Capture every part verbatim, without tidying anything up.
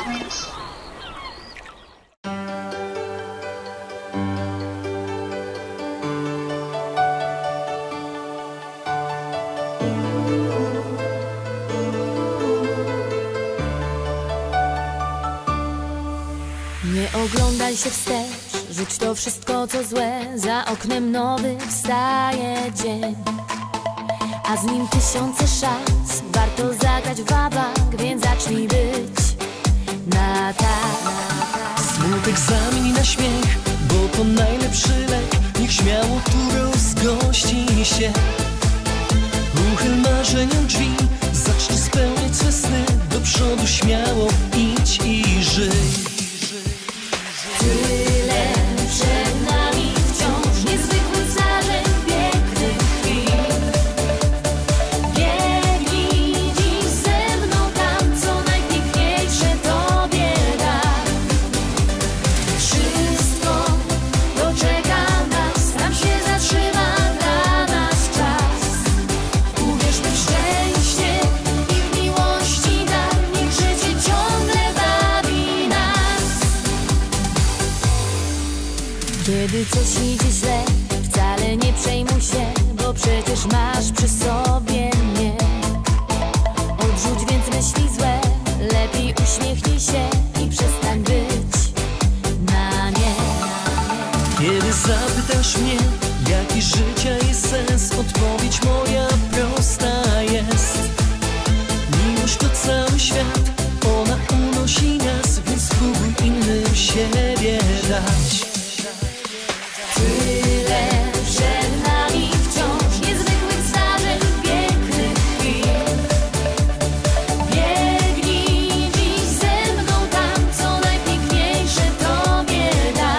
Nie oglądaj się wstecz, rzuć to wszystko co złe. Za oknem nowy wstaje dzień, a z nim tysiące szans. Warto zagrać w wabank, więc zacznij być na tak. Smutek zamień na śmiech, bo to najlepszy lek. Niech śmiało tu rozgości się. Uchyl marzeniom drzwi, zacznij spełniać swe sny. Do przodu śmiało idź i żyj. Tyle przed nami wciąż niezwykłych zdarzeń, pięknych chwil. Biegnij dziś ze mną tam, co najpiękniejsze Tobie da. Wszystko doczeka nas, tam się zatrzyma dla nas czas. Uwierzmy w szczęście i w miłości dar, niech życie ciągle bawi nas. Kiedy coś idzie źle, wcale nie przejmuj się, bo przecież masz przy sobie mnie. Odrzuć więc myśli złe, lepiej uśmiechnij się i przestań być na nie. Kiedy zapytasz mnie, jaki życia jest sens, odpowiedź moja prosta jest. Miłość to cały świat, ona unosi nas, więc spróbuj innym siebie dać. Tyle przed nami wciąż niezwykłych zdarzeń, pięknych chwil. Biegnij dziś ze mną tam, co najpiękniejsze Tobie da.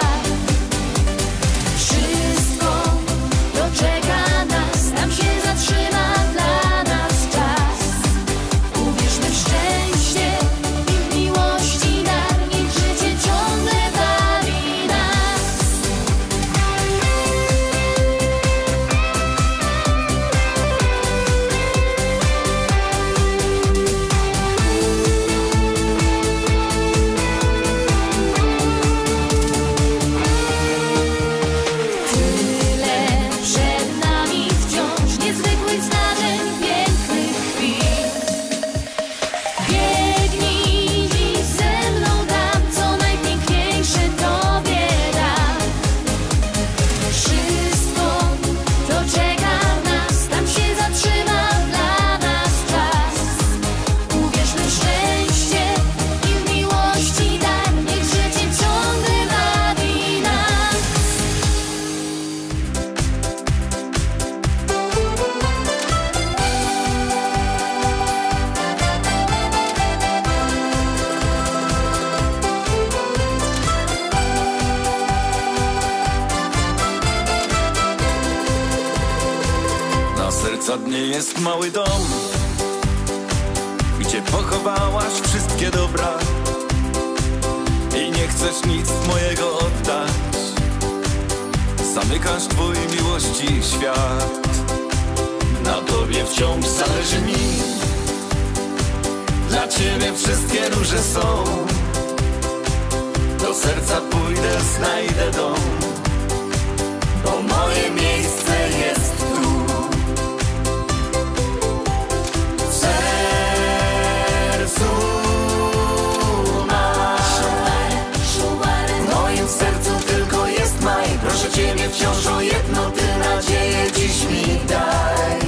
Wszystko doczeka nas, tam się zatrzyma dla nas czas. Uwierzmy w szczęście i w miłości dar, niech życie ciągle bawi nas. Tyle przed nami wciąż niezwykłych zdarzeń, pięknych chwil. Biegnij dziś ze mną tam, co najpiękniejsze Tobie da. Wszystko doczeka nas, tam się zatrzyma dla nas czas. Uwierzmy w szczęście i w miłości dar, niech życie ciągle bawi nas. Na serca dnie jest mały dom, gdzie pochowałaś wszystkie dobra i nie chcesz nic mojego oddać. Zamykasz twój miłości świat. Na tobie wciąż zależy mi, dla ciebie wszystkie róże są. Do serca pójdę, znajdę dom, bo moje miejsce jest tu. W sercu masz, w moim sercu tylko jest maj. Proszę ciebie wciąż o jedno, ty nadzieję dziś mi daj.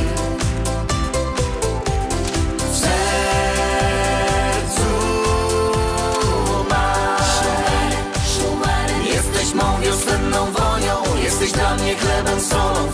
W sercu masz, jesteś mą wiosenną wonią, jesteś dla mnie chlebem solą.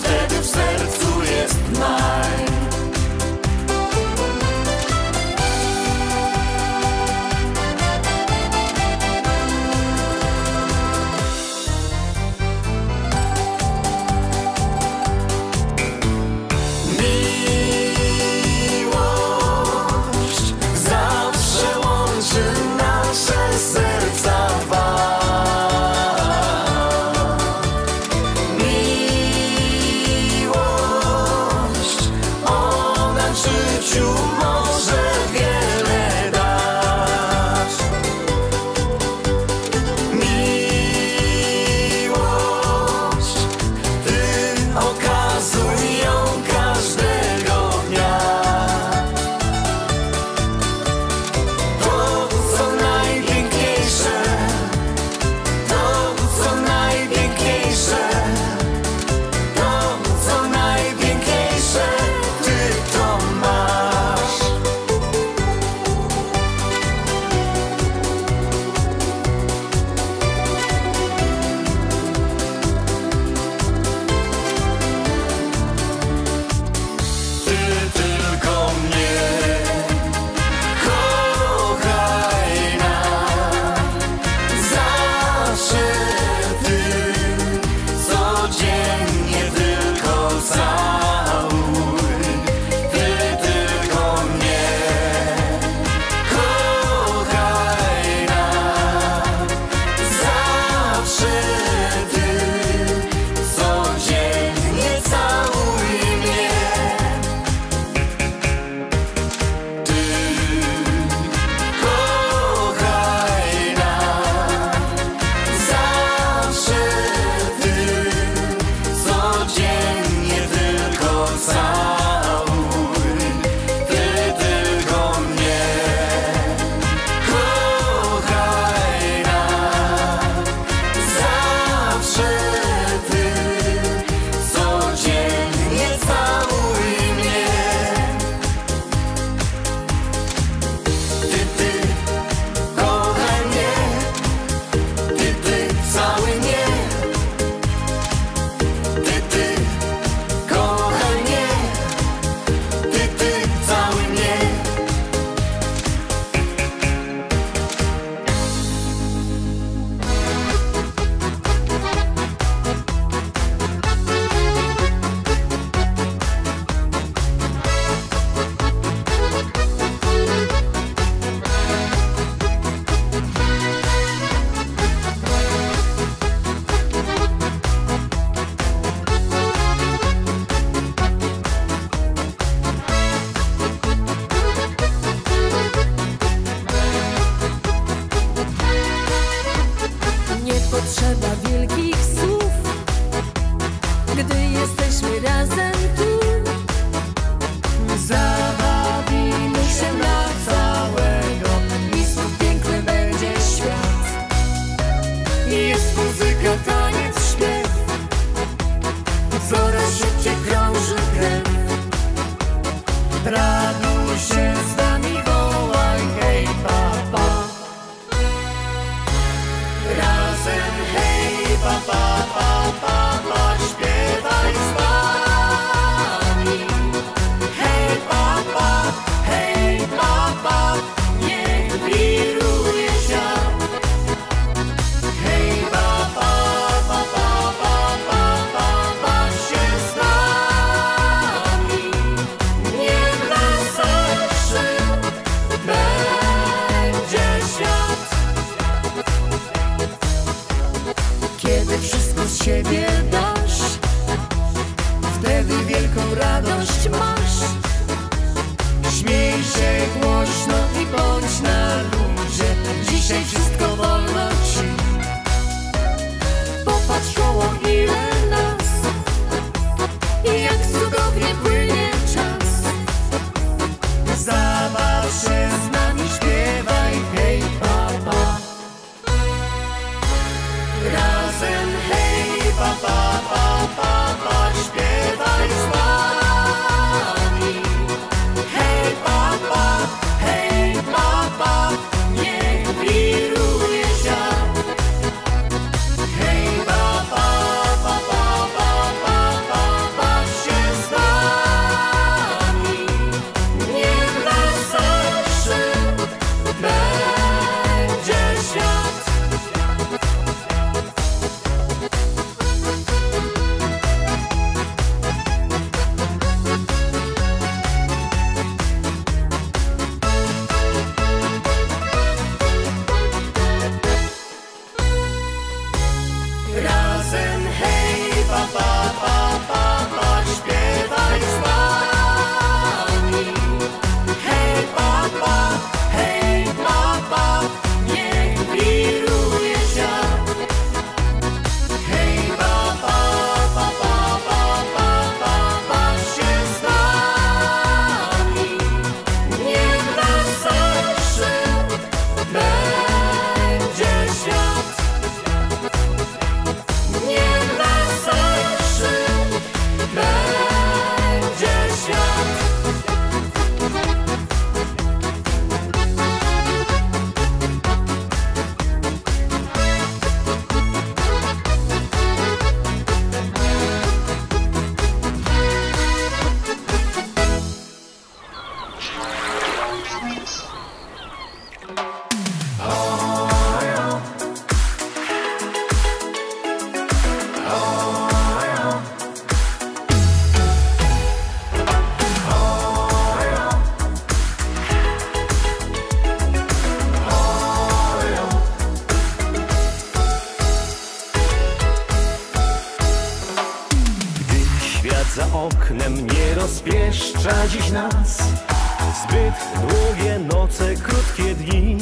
Za oknem nie rozpieszcza dziś nas zbyt długie noce, krótkie dni.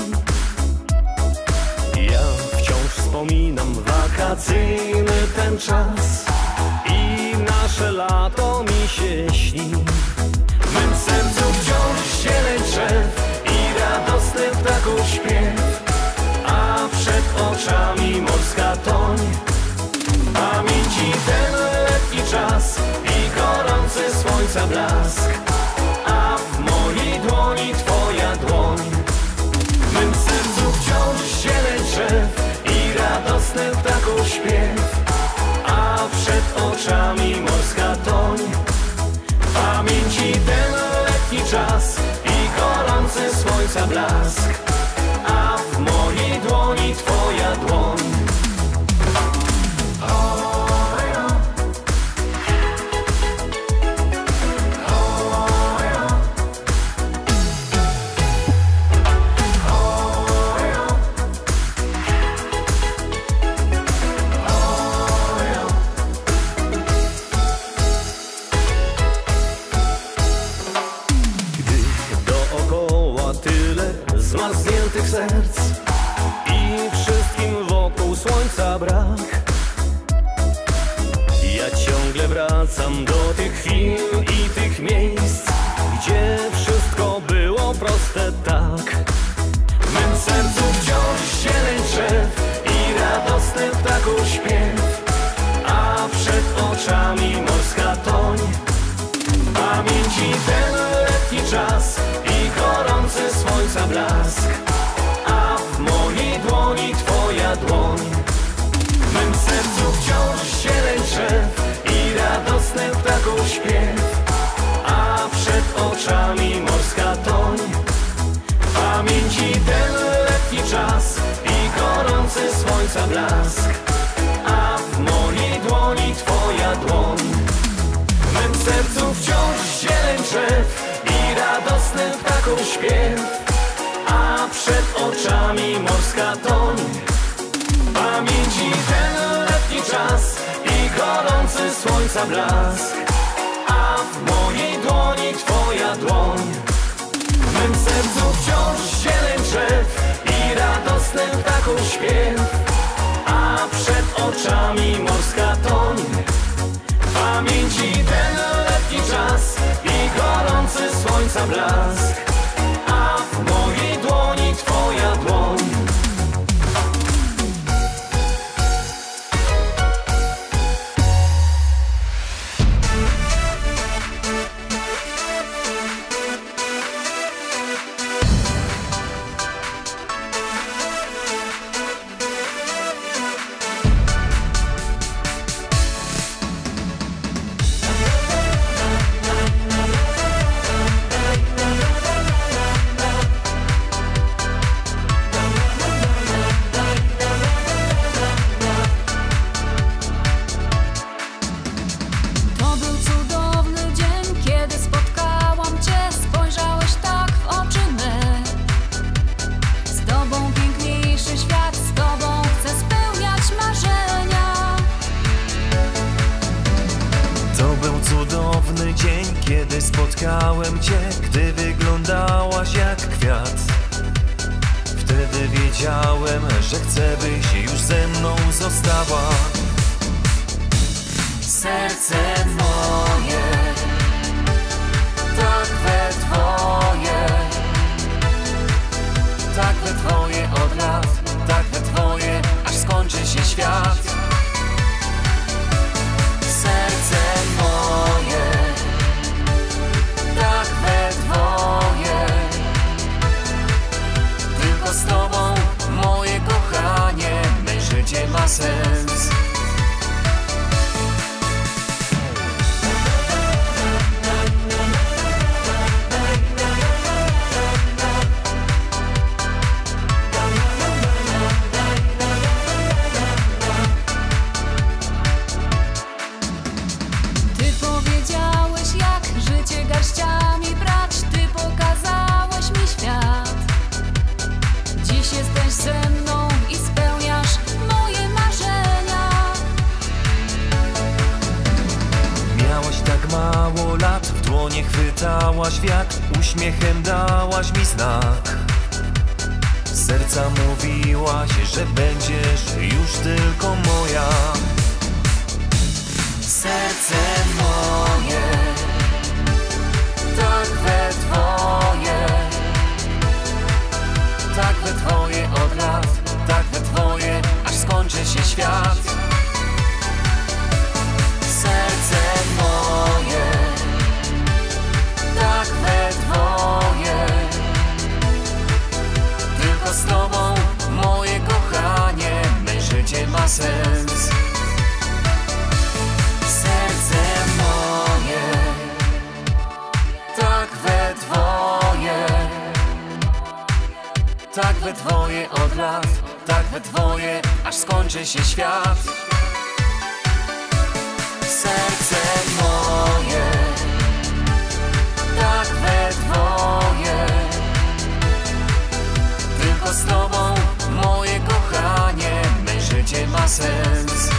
Ja wciąż wspominam wakacyjny ten czas i nasze lato mi się śni. W mym sercu wciąż zieleń drzew i radosny ptaków śpiew, a przed oczami morska toń. Pamięci ten letni czas i gorący słońca blask, a w mojej dłoni twoja dłoń. W mym sercu wciąż zieleń drzew i radosny ptaków śpiew, a przed oczami morska toń. Pamięci ten letni czas i gorący słońca blask, a w mojej dłoni twoja dłoń. Zmarzniętych serc i wszystkim wokół słońca brak, ja ciągle wracam do tych chwil i tych miejsc, gdzie wszystko było proste tak. W mym sercu wciąż zieleń drzew i radosny ptaków śpiew, a przed oczami morska toń. Pamięci ten letni czas i gorący słońca blask, a w mojej dłoni twoja dłoń. W mym sercu wciąż zieleń drzew i radosny ptaków śpiew, a przed oczami morska toń. Pamięci ten letni czas i gorący słońca blask, a w mojej dłoni twoja dłoń. W mym sercu wciąż zieleń drzew i radosny ptaków śpiew, a przed oczami morska toń. Pamięci ten letni czas i gorący słońca blask, a w mojej dłoni twoja dłoń. W mym sercu wciąż zieleń drzew i radosny ptaków śpiew, a przed oczami morska toń. Pamięci ten letni czas i gorący słońca blask, a w mojej dłoni twoja dłoń. Spotkałem cię, gdy wyglądałaś jak kwiat. Wtedy wiedziałem, że chcę, byś już ze mną została. Serce moje, tak we twoje, tak we twoje od lat, tak we twoje, aż skończy się świat. Serce moje, tak we dwoje, tylko z tobą, moje kochanie, me życie ma sens. dłonie chwytałaś wiatr, uśmiechem dałaś mi znak. Serca mówiłaś, że będziesz już tylko moja. Serce moje, tak we dwoje, tak we dwoje od lat, tak we dwoje, aż skończy się świat. Serce moje, tak we dwoje, tylko z tobą, moje kochanie, me życie ma sens. Serce moje, tak we dwoje, tak we dwoje od lat, tak we dwoje, aż skończy się świat. Serce moje, tak we dwoje, tylko z tobą, moje kochanie, me życie ma sens.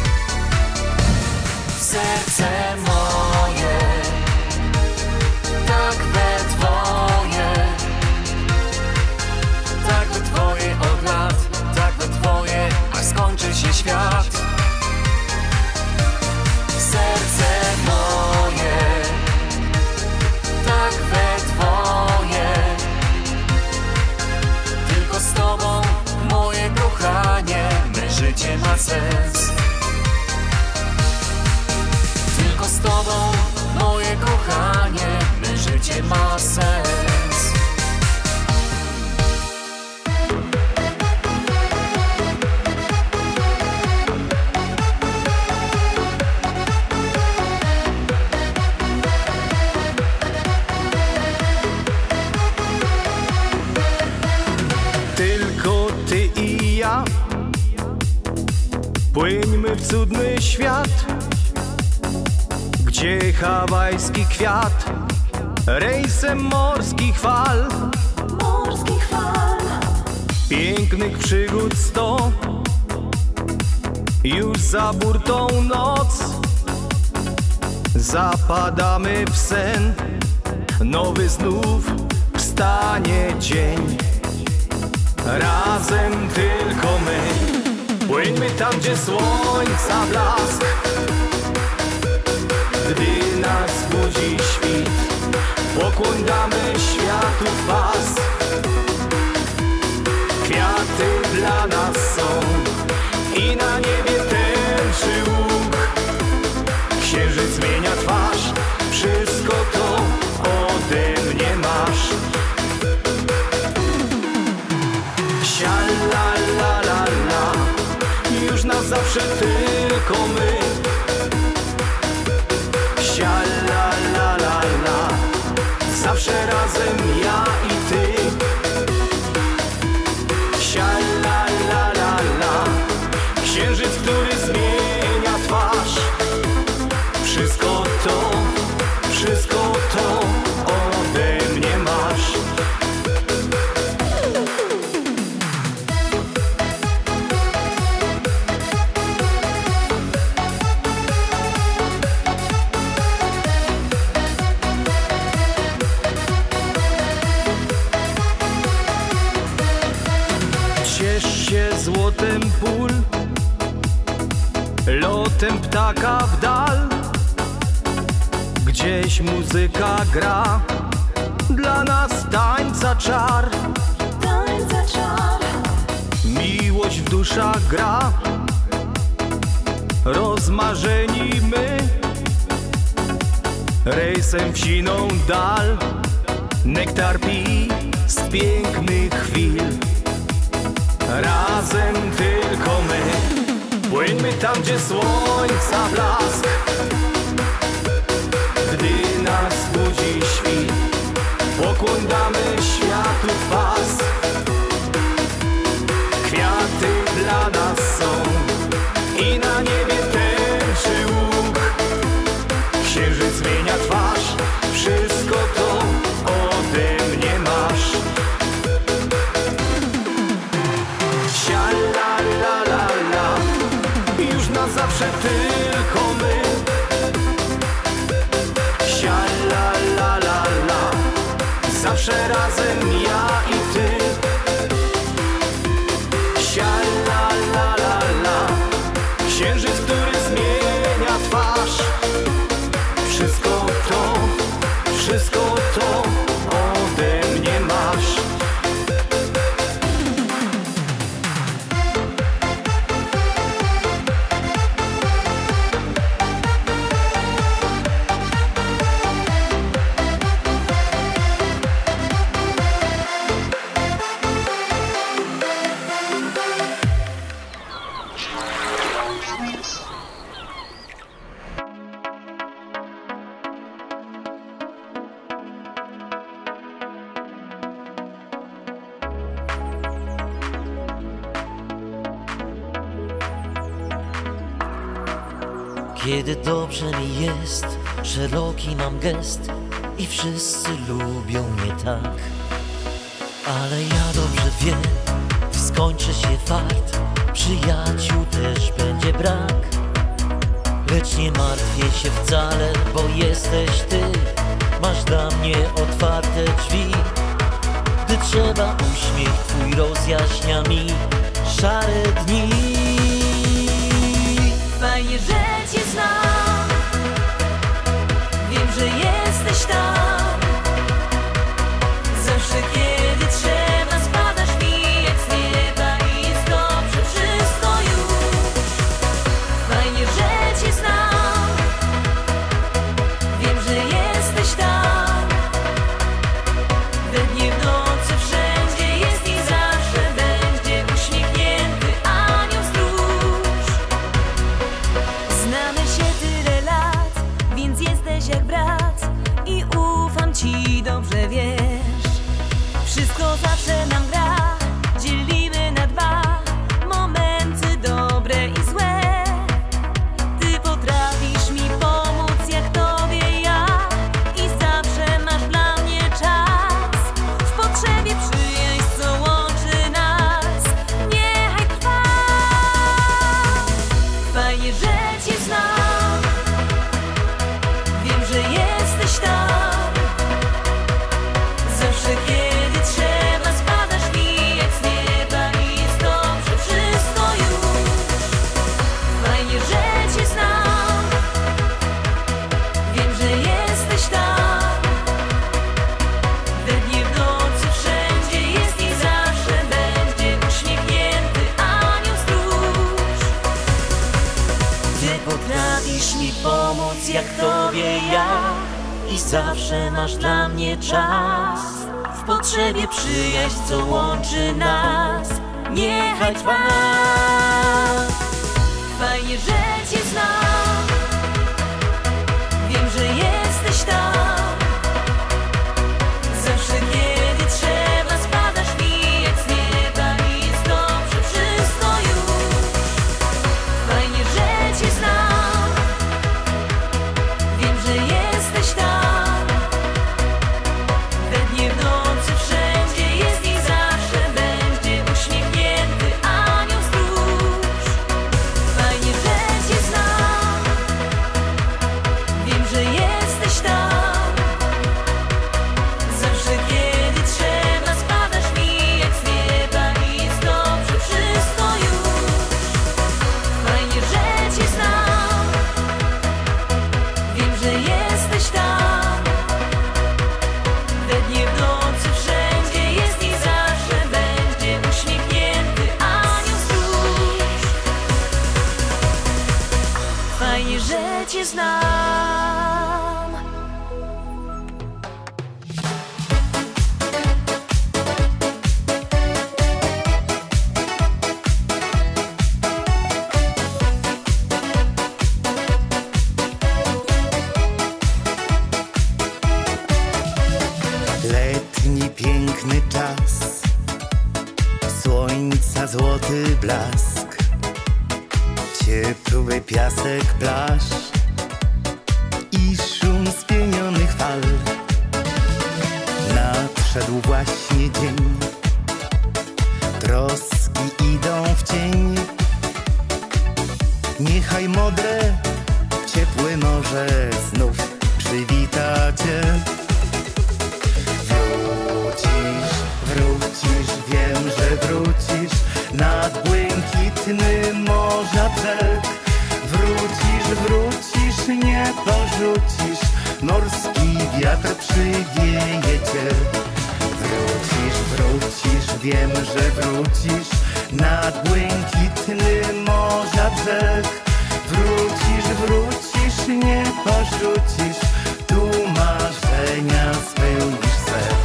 Serce moje, tak we dwoje, tak we dwoje od lat, tak we dwoje, aż skończy się świat. Serce moje, tak we dwoje, tylko z tobą, moje kochanie, me życie ma sens. Tylko z tobą, moje kochanie, me życie ma sens. Tylko ty i ja, płyńmy w cudny świat, gdzie hawajski kwiat rejsem morskich fal, Morskich fal, pięknych przygód sto, już za burtą noc, zapadamy w sen, nowy znów wstanie dzień. Razem tylko my, płyńmy tam, gdzie słońca blask, gdy nas budzi świt, pokłon damy światu w pas. Kwiaty dla nas są i na niebie tęczy łuk, księżyc zmienia twarz, wszystko to ode mnie masz. Sia la la la la, już na zawsze tylko my. Sia la la la la, zawsze razem ja i ty. Sia la la la la, księżyc, który zmienia twarz. Wszystko to, wszystko to ode mnie masz. Ciesz się złotem pól, lotem ptaka w dal, gdzieś muzyka gra, dla nas tańca czar. tańca czar, Miłość w duszach gra, rozmarzeni my, rejsem w siną dal, nektar pij z pięknych chwil. Razem tylko my, płyńmy tam, gdzie słońca blask, gdy nas budzi świt, pokłon damy światu w pas. Kwiaty dla nas są i na niebie tęczy łuk, księżyc zmienia twarz, wszystko to ode mnie masz. Sia la la la la, już na zawsze tylko my. Sia la Kiedy dobrze mi jest, szeroki mam gest i wszyscy lubią mnie tak. Ale ja dobrze wiem, gdy skończy się fart, przyjaciół też będzie brak. Lecz nie martwię się wcale, bo jesteś ty, masz dla mnie otwarte drzwi. Gdy trzeba, uśmiech twój rozjaśnia mi szare dni. Fajnie, że cię znam, wiem, że jesteś tam. Zawsze kiedy trzeba, spadasz mi jak z nieba i jest dobrze wszystko już. Fajnie, że cię znam, wiem, że jesteś tam. We dnie, w nocy, wszędzie jest i zawsze będzie uśmiechnięty anioł stróż. Znamy się tyle lat, więc jesteś jak brat i ufam ci, dobrze wiesz. Wszystko zawsze nam gra, dzielimy na dwa momenty dobre i złe. Ty potrafisz mi pomóc jak tobie ja i zawsze masz dla mnie czas. W potrzebie przyjaźń, co łączy nas, niechaj trwa. Fajnie, że cię znam, wiem, że jesteś tam. Zawsze kiedy trzeba, spadasz mi jak z nieba i jest dobrze wszystko już. Fajnie, że cię znam, wiem, że jesteś tam. We dnie, w nocy, wszędzie jest i zawsze będzie uśmiechnięty anioł stróż. Ty potrafisz mi pomóc jak tobie ja i zawsze masz dla mnie czas. W potrzebie przyjaźń, co łączy nas, niechaj trwa. Fajnie, że cię znam, wiem, że jesteś tam. Zawsze kiedy trzeba, spadasz mi jak z nieba i jest dobrze wszystko już. Fajnie, że cię znam, wiem, że jesteś tam. We dnie, w nocy, wszędzie jest i zawsze będzie uśmiechnięty anioł stróż. Fajnie, że cię znam, wiem, że jesteś tam. Zawsze kiedy trzeba, spadasz mi jak z nieba i jest dobrze wszystko już. Fajnie, że cię znam, wiem, że jesteś tam. We dnie, w nocy, wszędzie jest i zawsze będzie uśmiechnięty anioł stróż. Fajnie, że cię znam. Letni piękny czas, słońca złoty blask, ciepły piasek plaż i szum spienionych fal. Nadszedł właśnie dzień, troski idą w cień. Niechaj modre, ciepłe morze znów przywita cię. Wrócisz, wrócisz, wiem, że wrócisz nad błękitny morza brzeg. Wrócisz, wrócisz, nie porzucisz, morski wiatr przywieje cię. Wrócisz, wrócisz, wiem, że wrócisz nad błękitny morza brzeg. Wrócisz, wrócisz, nie porzucisz, tu marzenia spełnisz se.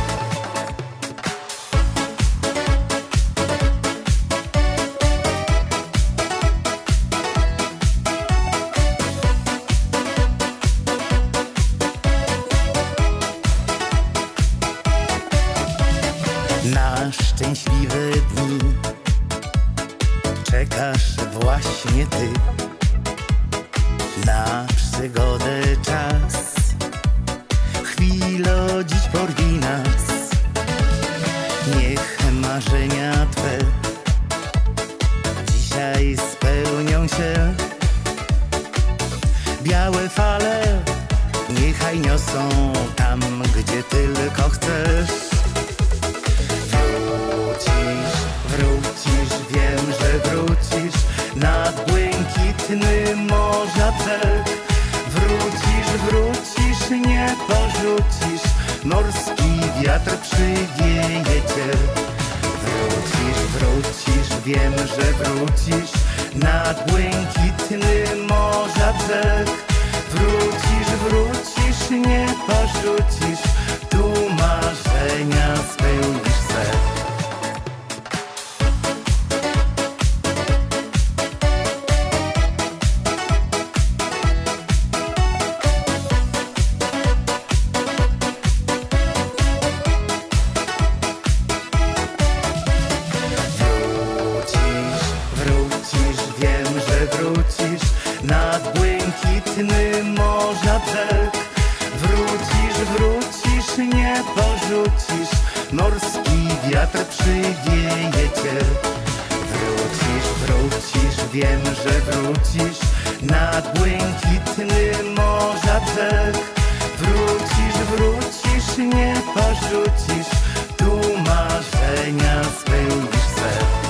Na szczęśliwe dni czekasz właśnie ty. na przygodę czas. Chwilo dziś porwi nas, niech marzenia Twe dzisiaj spełnią się. Białe fale niechaj niosą tam, gdzie tylko chcesz. Wrócisz, wrócisz, wiem, że wrócisz nad błękitny morza brzeg. Wrócisz, wrócisz, nie porzucisz, morski wiatr przywieje Cię. Wrócisz, wrócisz, wiem, że wrócisz nad błękitny morza brzeg. Wrócisz, wrócisz, nie porzucisz, tu marzenia spełnisz se. Nad błękitny morza brzeg. Wrócisz, wrócisz, nie porzucisz, morski wiatr przywieje Cię. Wrócisz, wrócisz, wiem, że wrócisz nad błękitny morza brzeg. Wrócisz, wrócisz, nie porzucisz, tu marzenia spełnisz se.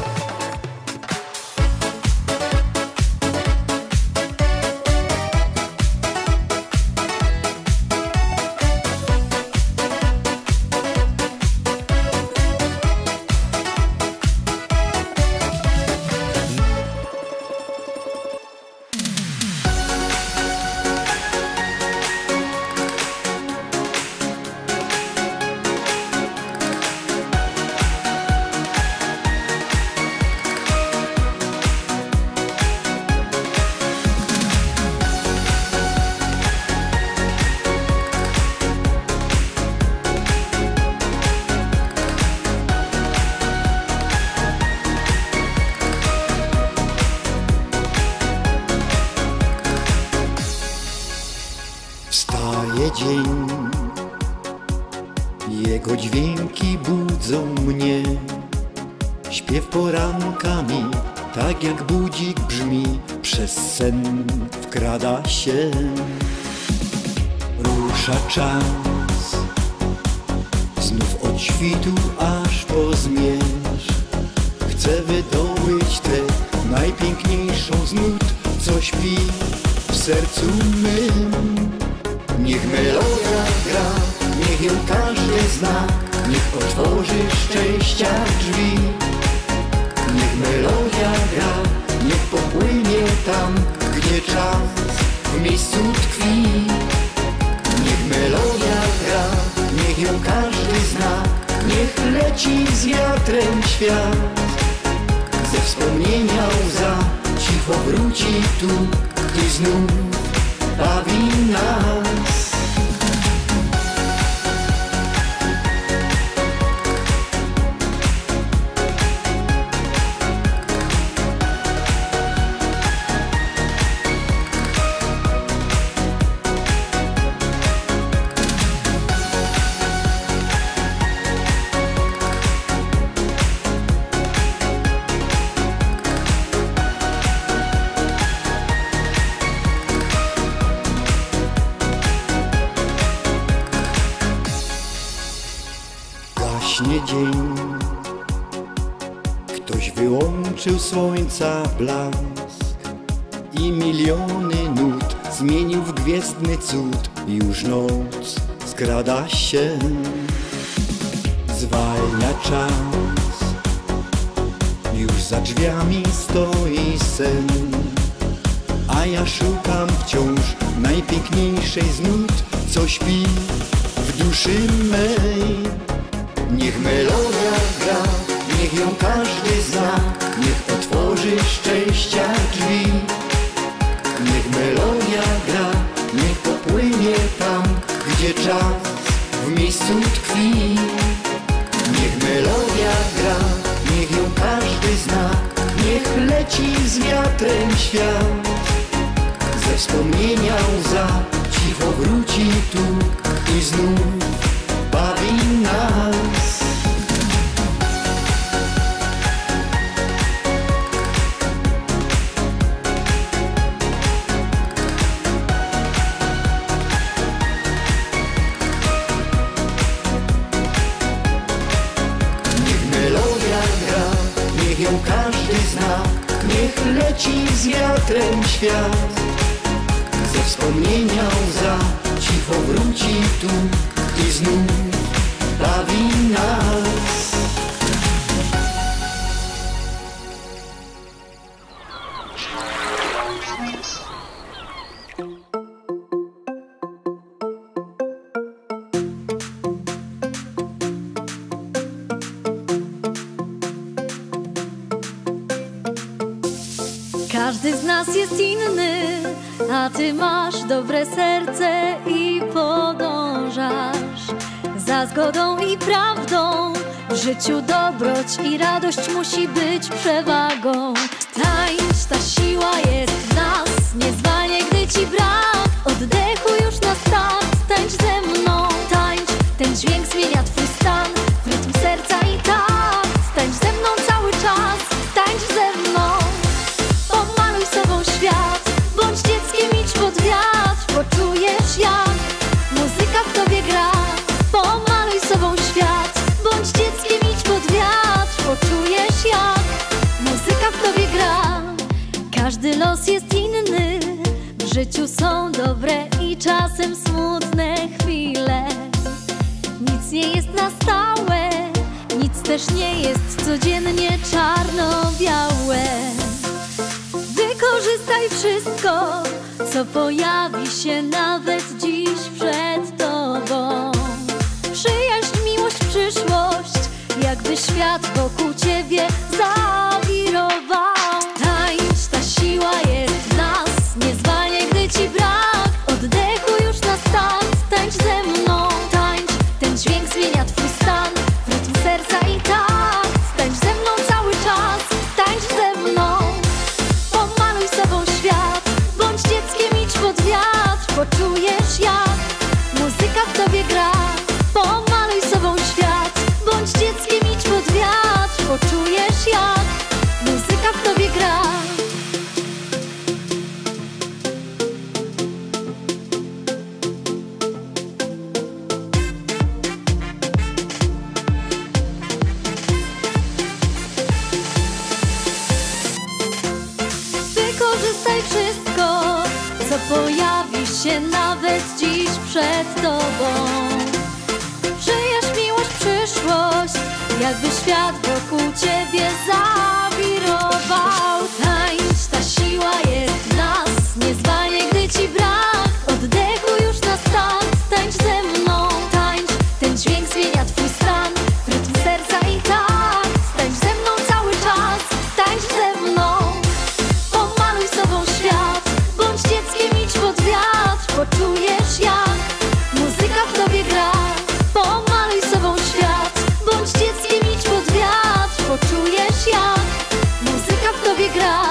Dzień, jego dźwięki budzą mnie. Śpiew porankami, tak jak budzik brzmi, przez sen wkrada się. Rusza czas, znów od świtu aż po zmierzch. Chcę wydobyć tę najpiękniejszą z nut, co śpi w sercu mym. Niech melodia gra, niech ją każdy zna, niech otworzy szczęścia drzwi. Niech melodia gra, niech popłynie tam, gdzie czas w miejscu tkwi. Niech melodia gra, niech ją każdy zna, niech leci z wiatrem świat. Ze wspomnienia łza cicho wróci tu, gdy znów bawi nas. Gaśnie dzień, ktoś wyłączył słońca blask i miliony nut zmienił w gwiezdny cud. Już noc skrada się, zwalnia czas, już za drzwiami stoi sen, a ja szukam wciąż najpiękniejszej z nut, co śpi w duszy mej. Niech melodia gra, niech ją każdy zna, niech otworzy szczęścia drzwi. Niech melodia gra, niech popłynie tam, gdzie czas w miejscu tkwi. Niech melodia gra, niech ją każdy zna, niech leci z wiatrem świat. ze wspomnienia łza cicho wróci tu i znów bawi nas. Niech ją każdy zna, niech leci z wiatrem świat. Ze wspomnienia łza cicho wróci tu i znów bawi nas. Każdy z nas jest inny, a ty masz dobre serce i podążasz za zgodą i prawdą. W życiu dobroć i radość musi być przewagą. Tańcz, ta siła jest w nas, niezwanie gdy ci brak oddechu już na start. Tańcz ze mną, tańcz, ten dźwięk zmienia twój stan w rytm serca i takt. Tańcz ze mną cały czas, tańcz ze mną. Pomaluj sobą świat, bądź dzieckiem, idź pod wiatr. Poczujesz jak muzyka w tobie gra. Pomaluj sobą świat, bądź dzieckiem, idź pod wiatr. Poczujesz jak muzyka w tobie gra. Każdy los jest inny, w życiu są dobre i czasem smutne chwile. Nic nie jest na stałe, nic też nie jest codziennie czarno-białe. Wykorzystaj wszystko, co pojawi się nawet dziś przed tobą. Przyjaźń, miłość, przyszłość, jakby świat wokół ciebie zawirował. Tańcz, ta siła jest w nas, niezwanie gdy ci brak oddechu już na start. Tańcz ze mną, tańcz, ten dźwięk zmienia twój stan w rytm serca i takt. Tańcz ze mną cały czas, tańcz ze mną. Pomaluj sobą świat, bądź dzieckiem, idź pod wiatr. Poczujesz jak muzyka w tobie gra. Pomaluj sobą świat, bądź dzieckiem, idź pod wiatr. Poczujesz jak muzyka w tobie gra. Wykorzystaj wszystko, co pojawi się nawet dziś przed tobą. Przyjaźń, miłość, przyszłość, jakby świat wokół ciebie zawirował. Tańcz, ta siła jest w nas, niezwanie gdy ci brak oddechu już na start. Tańcz ze mną, tańcz, ten dźwięk zmienia twój stan w rytm serca i takt. Tańcz ze mną cały czas, tańcz ze mną. Pomaluj sobą świat, bądź dzieckiem, idź pod wiatr. Poczujesz jak muzyka w tobie gra. Pomaluj sobą świat, bądź dzieckiem, idź pod wiatr. Poczujesz jak muzyka w tobie gra.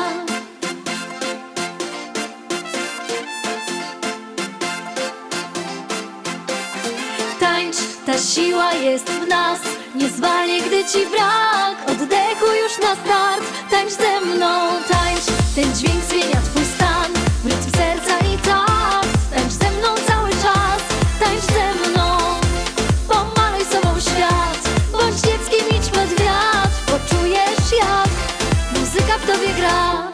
Tańcz, ta siła jest w nas, niezwanie gdy ci brak oddechu już na start. Tańcz ze mną, tańcz, ten dźwięk zmienia twój stan w rytm serca i takt. Tańcz ze mną cały czas, tańcz ze mną. Pomaluj sobą świat, bądź dzieckiem, idź pod wiatr. Poczujesz jak muzyka w tobie gra.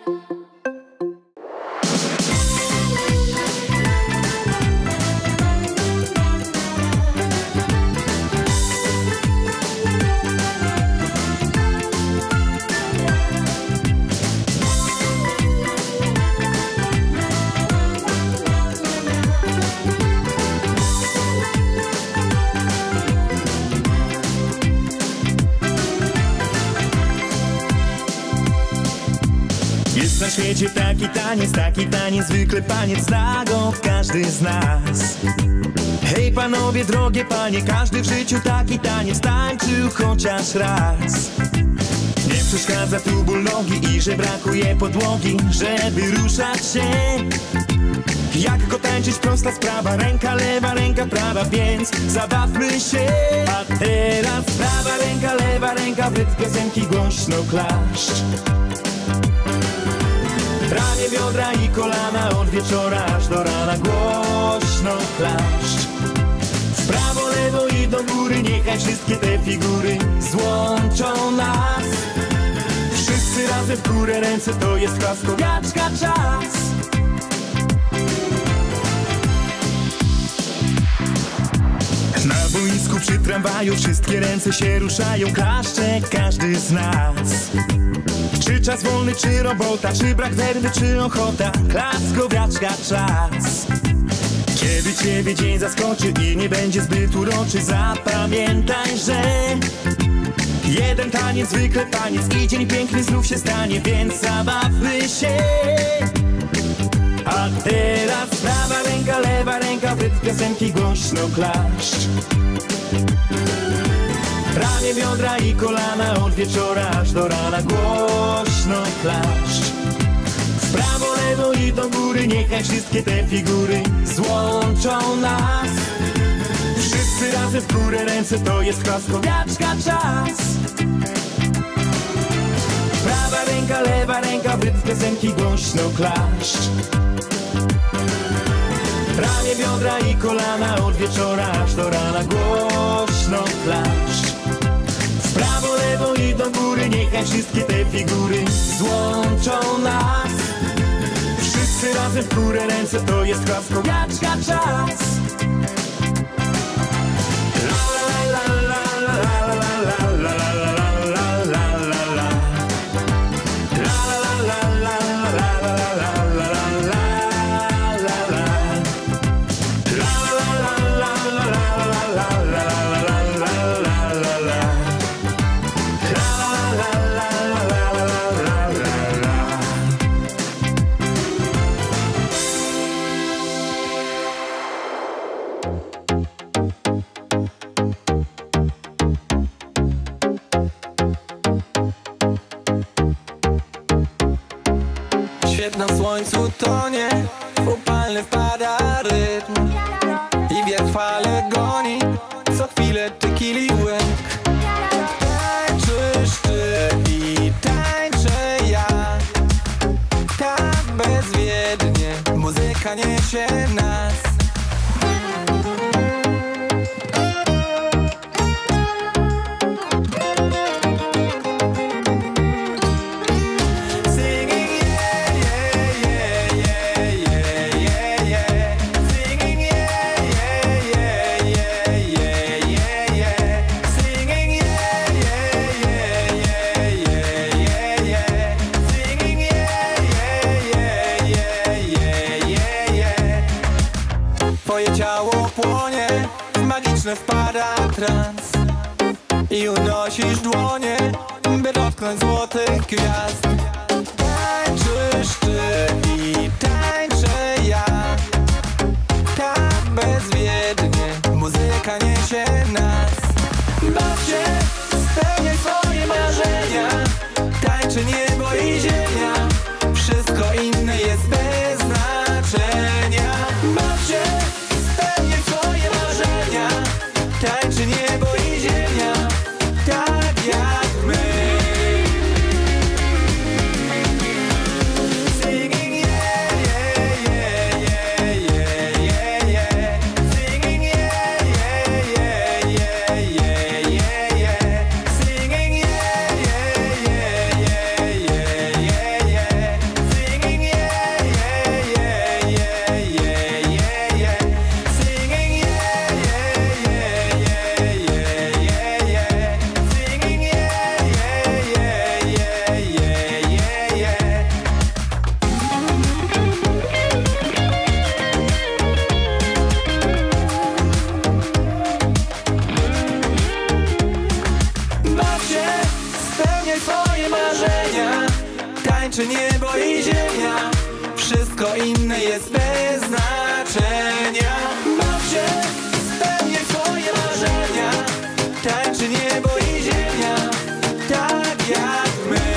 Jest na świecie taki taniec, taki taniec, zwykle paniec, zna go każdy z nas. Hej panowie, drogie panie, każdy w życiu taki taniec tańczył chociaż raz. Nie przeszkadza tu ból nogi i że brakuje podłogi, żeby ruszać się. Jak go tańczyć, prosta sprawa, ręka lewa, ręka prawa, więc zabawmy się. A teraz prawa ręka, lewa ręka, w rytm piosenki głośno klaszcz. Ramię, biodra i kolana, od wieczora aż do rana głośno klaszcz. W prawo, lewo i do góry, niechaj wszystkie te figury złączą nas. Wszyscy razem w górę ręce, to jest klaskowiaczka czas. Na boisku przy tramwaju wszystkie ręce się ruszają, klaszcze każdy z nas. Czy czas wolny, czy robota, czy brak werwy, czy ochota, klaskowiaczka czas. Kiedy ciebie dzień zaskoczy i nie będzie zbyt uroczy, zapamiętaj, że jeden taniec, zwykle taniec i dzień piękny znów się stanie, więc zabawmy się. A teraz prawa ręka, lewa ręka, w rytm piosenki głośno klaszcz. Ramię, biodra i kolana, od wieczora aż do rana głośno klaszcz. W prawo, lewo i do góry, niechaj wszystkie te figury złączą nas. Wszyscy razem w górę ręce, to jest klaskowiaczka czas. Prawa ręka, lewa ręka, w rytm piosenki głośno klaszcz. Ramię, biodra i kolana, od wieczora aż do rana głośno klaszcz. W prawo, lewo i do góry, niechaj wszystkie te figury złączą nas. Wszyscy razem w górę ręce, to jest klaskowiaczka czas. Na słońcu tonie, w upalny wpada rytm i wiatr fale goni, co chwilę tequili łyk. Tańczysz ty i tańczę ja, tak bezwiednie muzyka niesie nas. Twoje ciało płonie, w magiczny wpada trans i unosisz dłonie, by dotknąć złotych gwiazd. Tańczysz ty i tańczę ja, tak bezwiednie muzyka niesie nas. Baw się, spełniaj swoje marzenia, tańczy niebo i ziemia, wszystko inne jest bez znaczenia. Baw się, spełniaj swoje marzenia, tańczy niebo i ziemia, tak jak my. Singing yeah, yeah, yeah, yeah, yeah, yeah. Singing yeah, yeah, yeah, yeah, yeah, yeah, yeah. Singing yeah, yeah, yeah, yeah, yeah, yeah, yeah. Singing yeah, yeah, yeah, yeah, yeah, yeah, yeah. Singing yeah, yeah, yeah, yeah, yeah, yeah, yeah. Singing yeah, yeah, yeah, yeah, yeah, yeah, yeah. Baw się, spełniaj swoje marzenia, tańczy niebo i ziemia, wszystko inne jest bez znaczenia. Baw się, spełniaj swoje marzenia, tańczy niebo i ziemia, tak jak my.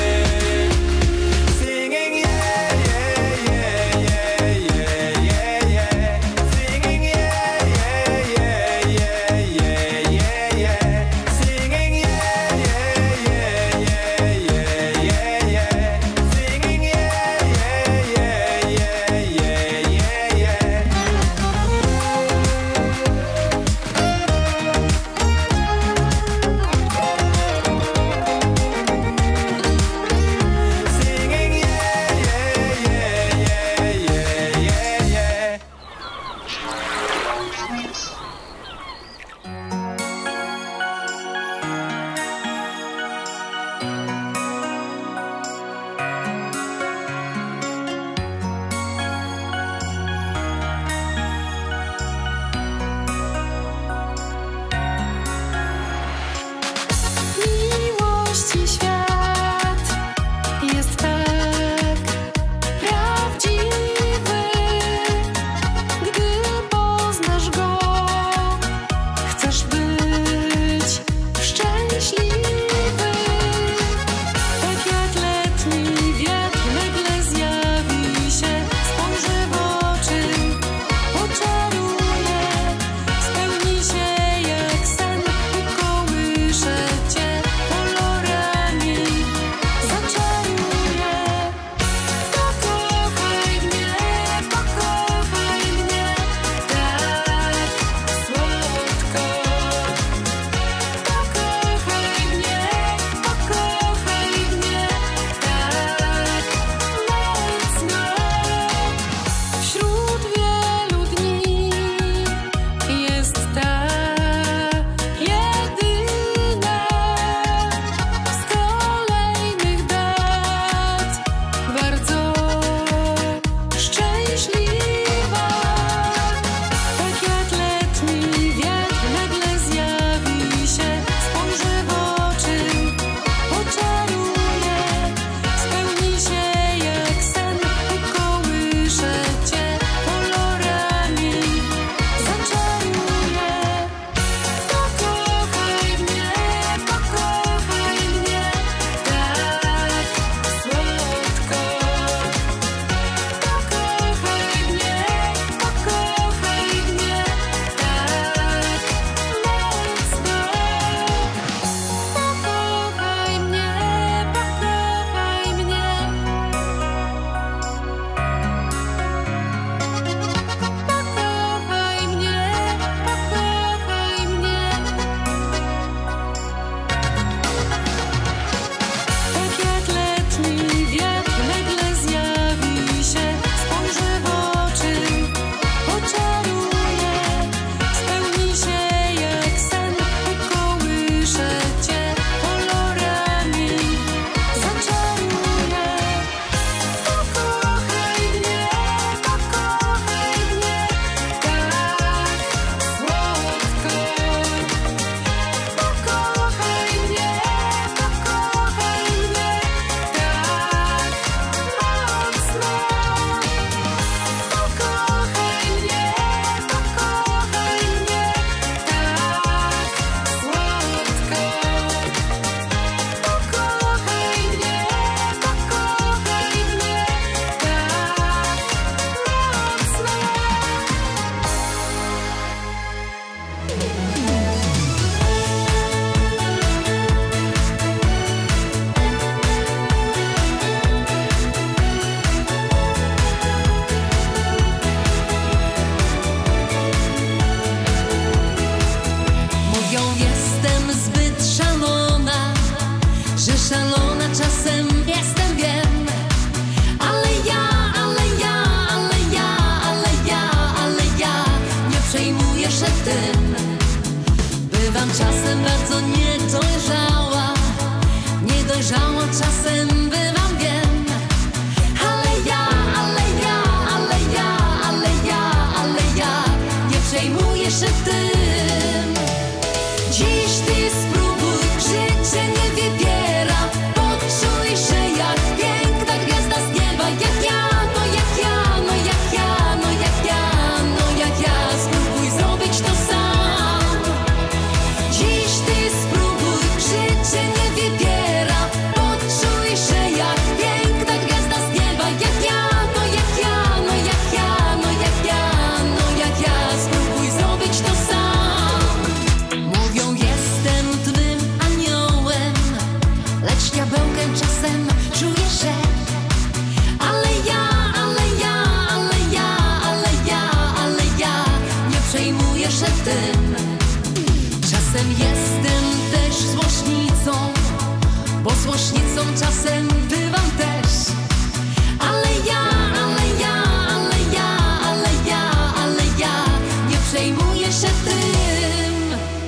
szalona czasem jestem, wiem. Ale ja, ale ja, ale ja, ale ja, ale ja nie przejmuję się tym. Bywam czasem bardzo niedojrzała, niedojrzała czasem bywam, wiem. Ale ja, ale ja, ale ja, ale ja, ale ja nie przejmuję się tym. Dziś ty spróbuj, życie nie wybiera. Poczuj się jak piękna gwiazda z nieba. Jak ja, no jak ja, no jak ja, no jak ja, no jak ja. Spróbuj zrobić to sam. Dziś ty spróbuj, życie nie wybiera. Poczuj się jak piękna gwiazda z nieba. Jak ja, no jak ja, no jak ja, no jak ja, no jak ja. Spróbuj zrobić to sam. Mówią, jestem twym aniołem, lecz diabełkiem czasem czuję się. Ale ja, ale ja, ale ja, ale ja, ale ja nie przejmuję się tym. Czasem jestem też złośnicą, bo złośnicą czasem bywam też. Ale ja, ale ja, ale ja, ale ja, ale ja nie przejmuję się tym.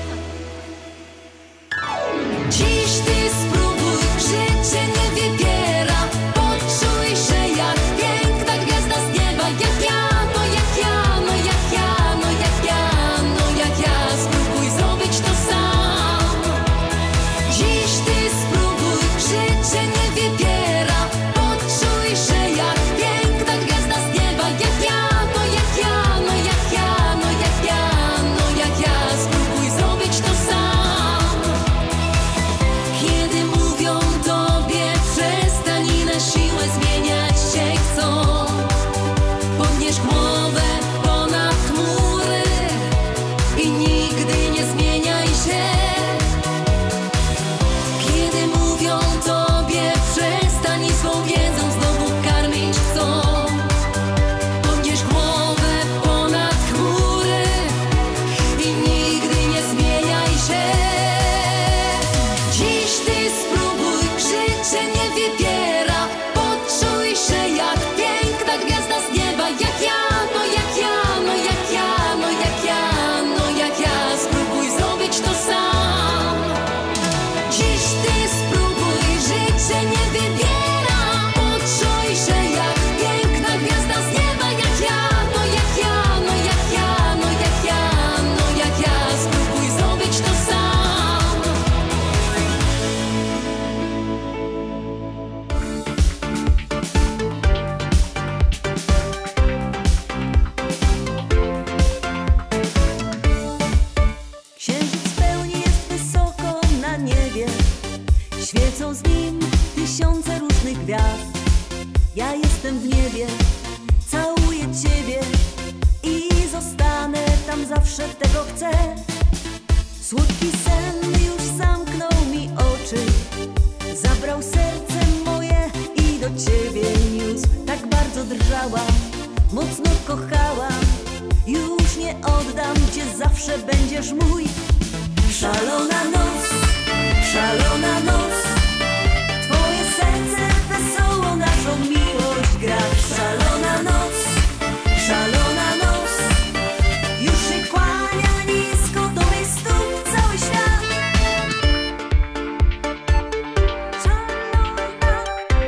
Dziś ty spróbuj, życie nie wybiera. Poczuj się jak piękna gwiazda z nieba. Jak ja, no jak ja, no jak ja, no jak ja, no jak ja. Spróbuj zrobić to sam. Dziś ty spróbuj, życie nie wybiera. Poczuj się jak piękna gwiazda z nieba. Jak ja, no jak ja, no jak ja, no jak ja, no jak ja. Spróbuj zrobić to sam. Kiedy mówią tobie przestań i na siłę zmieniać się chcą, podnieś głowę ponad chmury i nigdy nie zmieniaj się. Kiedy mówią tobie przestań i swą wiedzą znowu karmić chcą, podnieś głowę ponad chmury i nigdy nie zmieniaj się. Dziś ty spróbuj, życie nie wybiera. Poczuj się jak piękna gwiazda z nieba. Jak ja, no jak ja, no jak ja, no jak ja, no jak ja. Spróbuj zrobić to sam. Dziś ty spróbuj, życie nie wybiera. Poczuj się jak piękna gwiazda z nieba. Jak ja, no jak ja, no jak ja, no jak ja, no jak ja. Spróbuj zrobić to sam. Księżyc w pełni jest wysoko na niebie, świecą z nim tysiące różnych gwiazd. Ja jestem w niebie, całuję ciebie i zostanę tam zawsze, tego chcę. Słodki sen już zamknął mi oczy, zabrał serce moje i do ciebie niósł. Tak bardzo drżałam, mocno kochałam, już nie oddam cię, zawsze będziesz mój. Szalona noc, szalona noc, twoje serce wesoło naszą miłość gra. Szalona noc, szalona noc, już się kłania nisko do mych stóp cały świat. Szalona.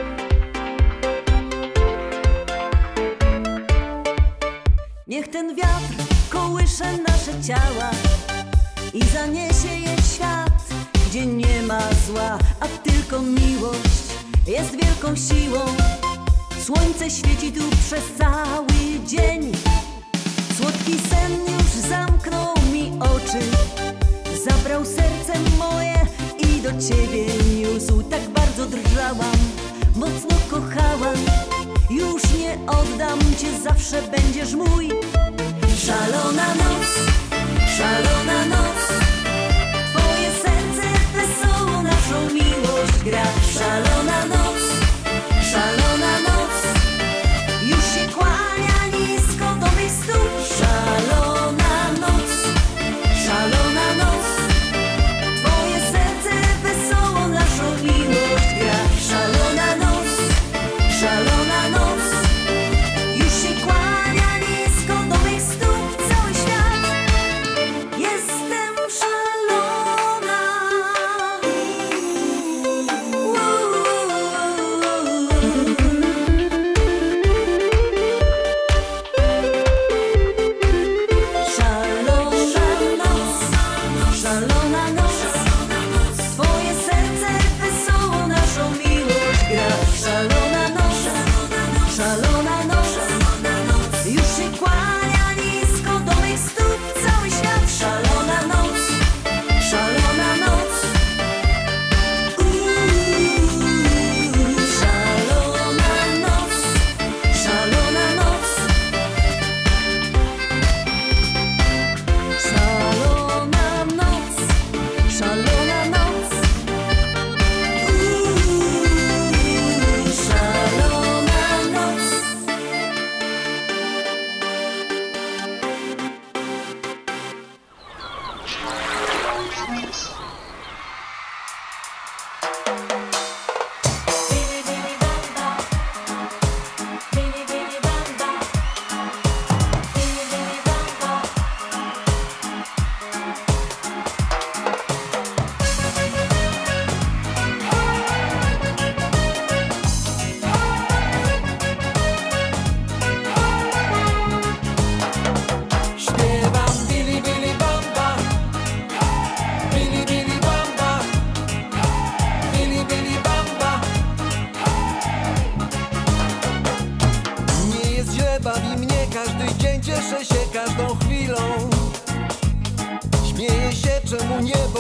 Niech ten wiatr kołysze nasze ciała i zaniesie je w świat, gdzie nie ma zła, a tylko miłość jest wielką siłą. Słońce świeci tu przez cały dzień. Słodki sen już zamknął mi oczy, zabrał serce moje i do ciebie niósł. Tak bardzo drżałam, mocno kochałam, już nie oddam cię, zawsze będziesz mój. Szalona noc, szalona noc, twoje serce wesoło naszą miłość gra. Szalona noc, szalona noc, już się kłania nisko do mych stóp. Szalona noc, szalona noc, twoje serce wesoło naszą miłość gra.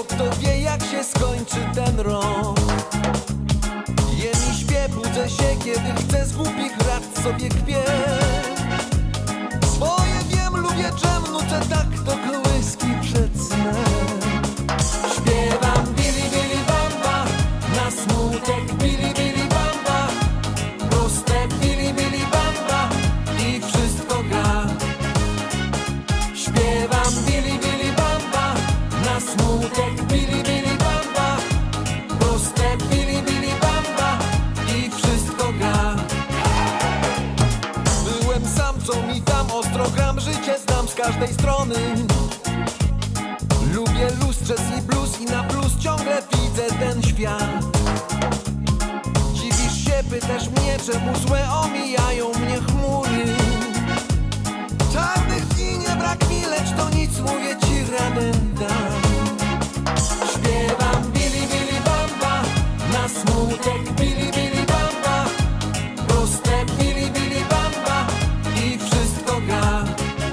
bo kto wie jak się skończy ten rok. Jem i śpię, budzę się kiedy chcę, z głupich rad sobie kpię. Swoje wiem, lubię dżem, nucę tak do kołyski przed snem. Śpiewam bili bili bamba, na smutek bili bili bamba, proste bili bili bamba i wszystko gra. Śpiewam bili bili bamba, na smutek bili bili bamba, proste bili bili bamba i wszystko gra. Byłem sam, co mi tam, ostro gram, życie znam z każdej strony. Lubię luz, jazz i blues i na plus ciągle widzę ten świat. Dziwisz się, pytasz mnie, czemu złe omijają mnie chmury. Czarnych dni nie brak mi, lecz to nic, mówię ci, radę dam. Śpiewam bili bili bamba, na smutek bili bili bamba, proste bili bili bamba i wszystko gra.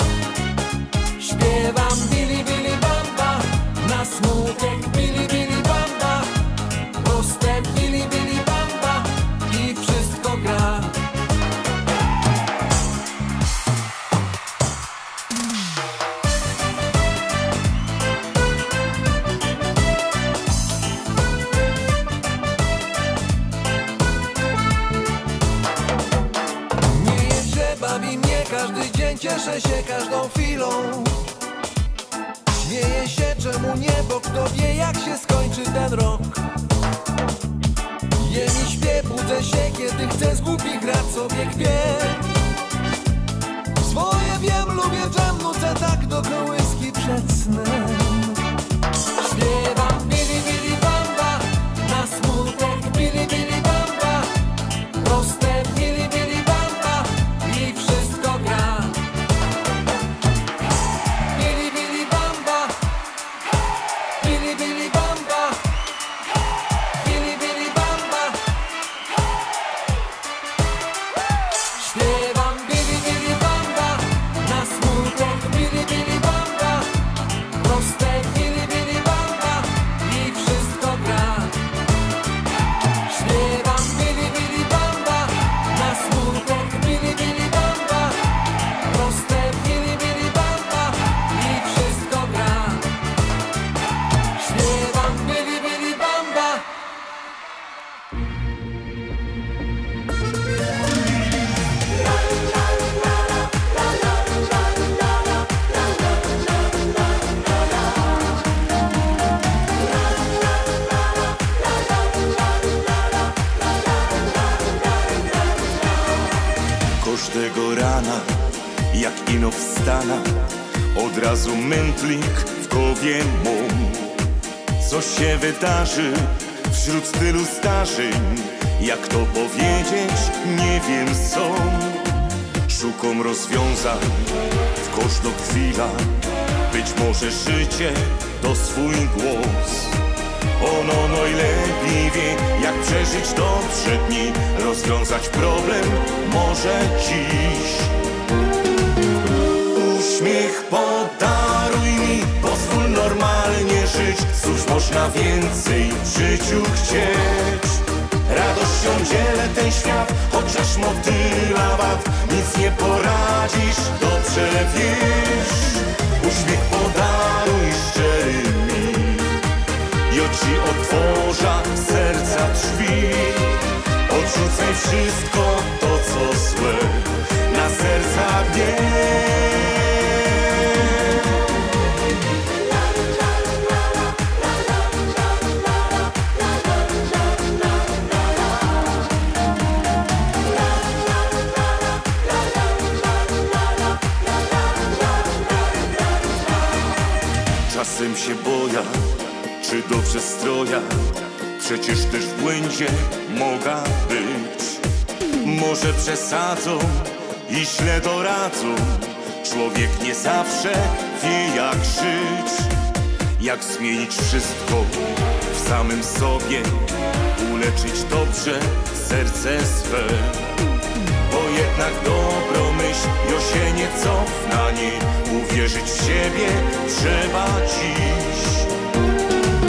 Śpiewam bili bili bamba, na smutek bili bili bamba, proste bili bili bamba i wszystko gra. Nie jeżdżę, bawi mnie każdy dzień, cieszę się każdą chwilą. Śmieję się, czemu nie, bo kto wie jak się skończy ten rok. Jem i śpię, budzę się kiedy chcę, z głupich rad sobie kpię. Swoje wiem, lubię dżem, nucę tak do kołyski przed snem. Śpiewam bili bili bamba, na smutek bili bili bamba, proste bili bili bamba i wszystko gra. Bili bili bamba, bili bili bamba, bili bili bamba. Śpiewam bili bili bamba, na smutek bili bili bamba, proste bili bili bamba i wszystko gra. Śpiewam bili bili bamba, na smutek bili bili bamba, proste bili bili bamba i wszystko gra. Śpiewam bili bili bamba. Każdego rana, jak ino wstana, od razu mętlik w głowie mum. Co się wydarzy wśród tylu zdarzeń, jak to powiedzieć, nie wiem co. Szukam rozwiązań w każdą chwilę, być może życie to swój głos. Ono najlepiej wie, jak przeżyć dobrze dni, rozwiązać problem może dziś. Uśmiech podaruj mi, pozwól normalnie żyć, cóż można więcej w życiu chcieć. Radością dzielę ten świat, chociaż motyla wad, nic nie poradzisz, dobrze wiesz. Uśmiech podaruj szczery mi, jo ci otworza serca drzwi. Odrzucaj wszystko to, co złe, na serca gniew. Czasem się boja, czy dobrze stroja, przecież też w błędzie mogła być. Może przesadzą i źle doradzą, człowiek nie zawsze wie jak żyć. Jak zmienić wszystko w samym sobie, uleczyć dobrze serce swe. Bo jednak dobrą myśl jo się nie cofna, nie uwierzyć w siebie trzeba dziś.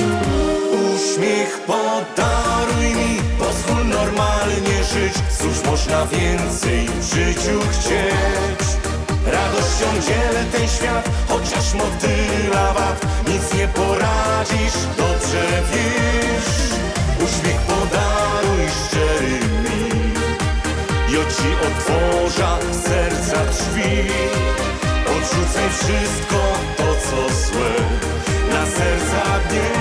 Uśmiech podaruj mi, pozwól normalnie żyć. Cóż można więcej w życiu chcieć? Radością dzielę ten świat, chociaż motyla wad. Nic nie poradzisz, dobrze wiesz. Uśmiech podaruj szczery mi, jo ci otworza serca drzwi. Odrzucaj wszystko to, co złe, na serca dnie.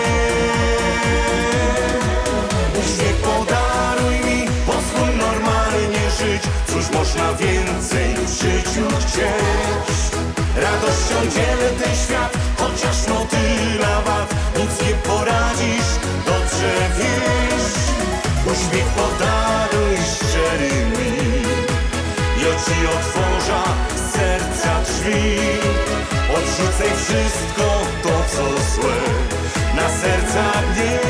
Uśmiech podaruj mi, pozwól normalnie żyć. Cóż można więcej w życiu chcieć? Radością dzielę ten świat, chociaż motyla wad. Nic nie poradzisz, dobrze wiesz. Uśmiech podaruj szczery mi, jo ci otworza serca drzwi. Odrzucaj wszystko to, co złe, na serca dnie.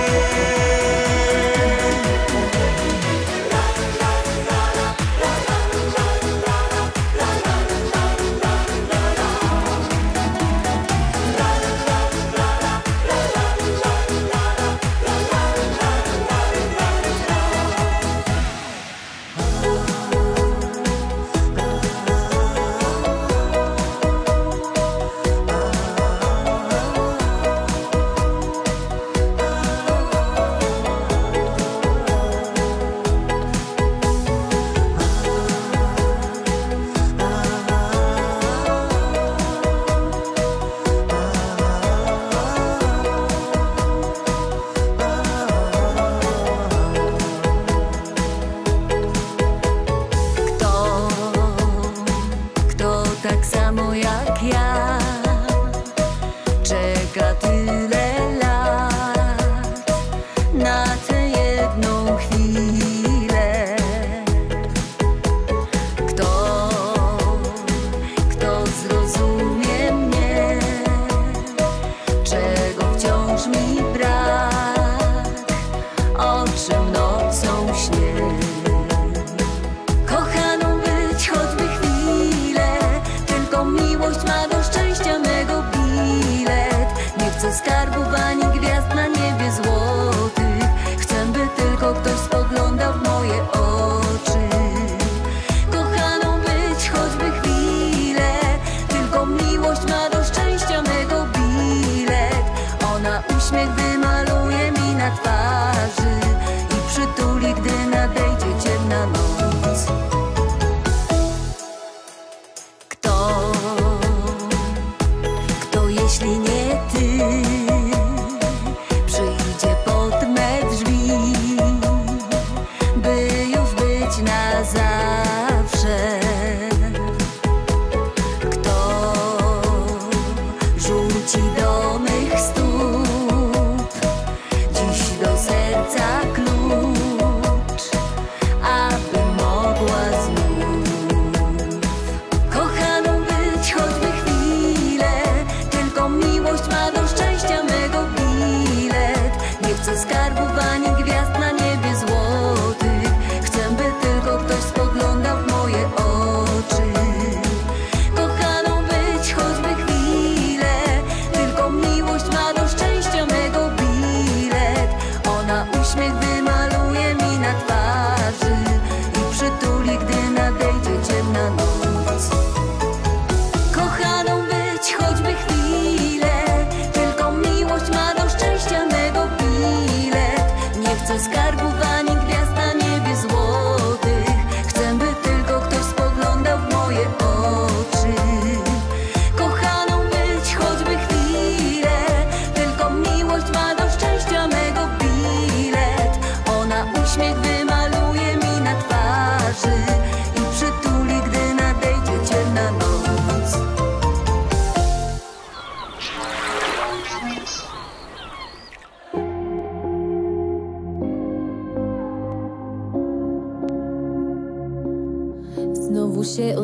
Znowu się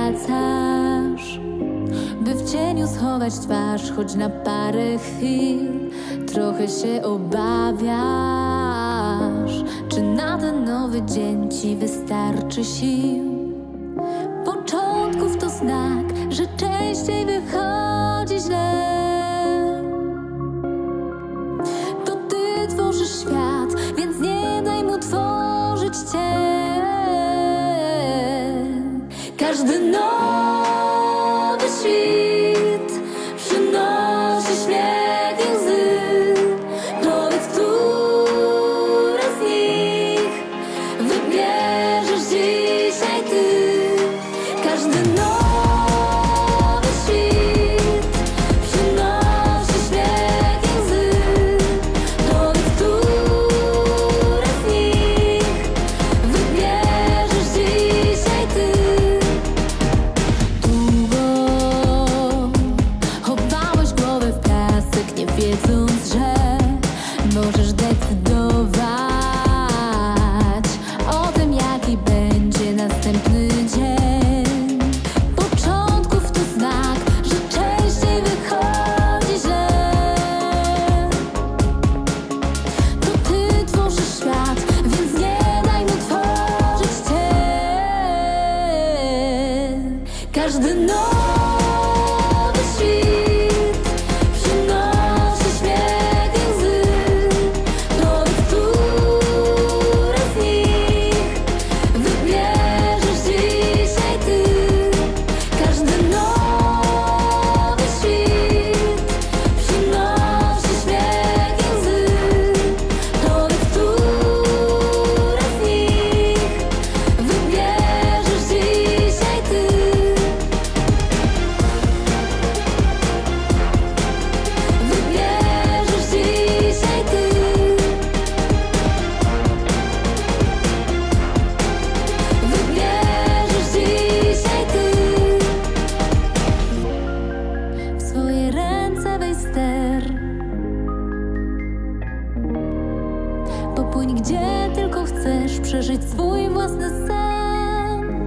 odwracasz, by w cieniu schować twarz, choć na parę chwil. Trochę się obawiasz, czy na ten nowy dzień ci wystarczy sił. Początków to znak, że częściej wychodzi źle. To ty Każdy nowy świt przynosi śmiech i łzy. Powiedz, które z nich wybierzesz dzisiaj ty. Każdy nowy świt przynosi śmiech i łzy. Powiedz, które z nich wybierzesz dzisiaj ty. Długo chowałeś głowę w piasek, nie wiedząc, że możesz decydować o tym, jaki będzie następny dzień. Początków to znak, że częściej wychodzi źle. To ty tworzysz świat, więc nie daj mu tworzyć cię. Każdy nowy świt przynosi śmiech i łzy. Powiedz, które z nich wybierzesz dzisiaj ty. Każdy nowy świt przynosi śmiech i łzy. Powiedz, które z nich wybierzesz dzisiaj ty. Wybierzesz dzisiaj ty. Wybierzesz dzisiaj ty. W swoje ręce weź ster. Popłyń gdzie tylko chcesz, przeżyć swój własny sen.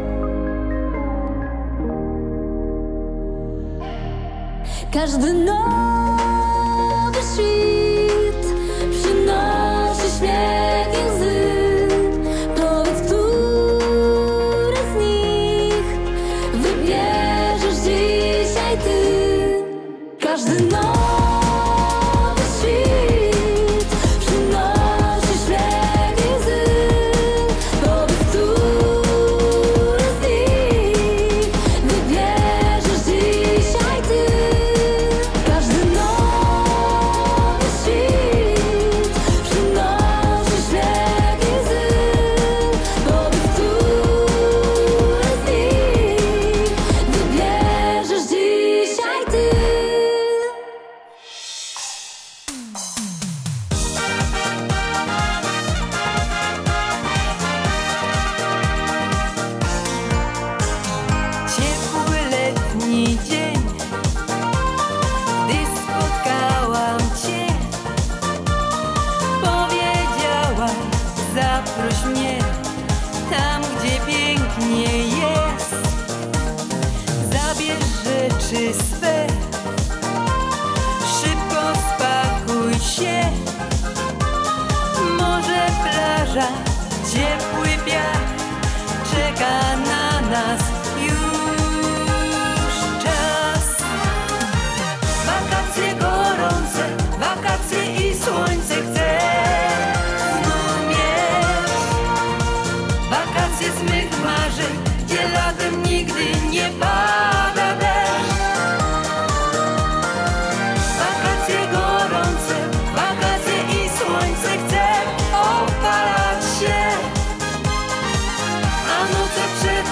Każdy nowy świt przynosi śmiech i łzy. Powiedz, które z nich wybierzesz dzisiaj ty. Każdy nowy świt przynosi śmiech i łzy. Powiedz, które z nich wybierzesz dzisiaj ty. Każdy nowy świt przynosi śmiech i łzy. Powiedz, które z nich wybierzesz dzisiaj ty. Ciepły letni dzień, gdy spotkałam cię, powiedziałaś, zaproś mnie tam, gdzie pięknie jest. Zabierz rzeczy swe, szybko spakuj się. Morze, plaża, ciepły piach czeka na nas już czas. Wakacje gorące, wakacje i słońce chcę znów mieć. Wakacje z mych marzeń, gdzie latem nigdy nie pada deszcz. Wakacje gorące, wakacje i słońce chcę opalać się, a noce przed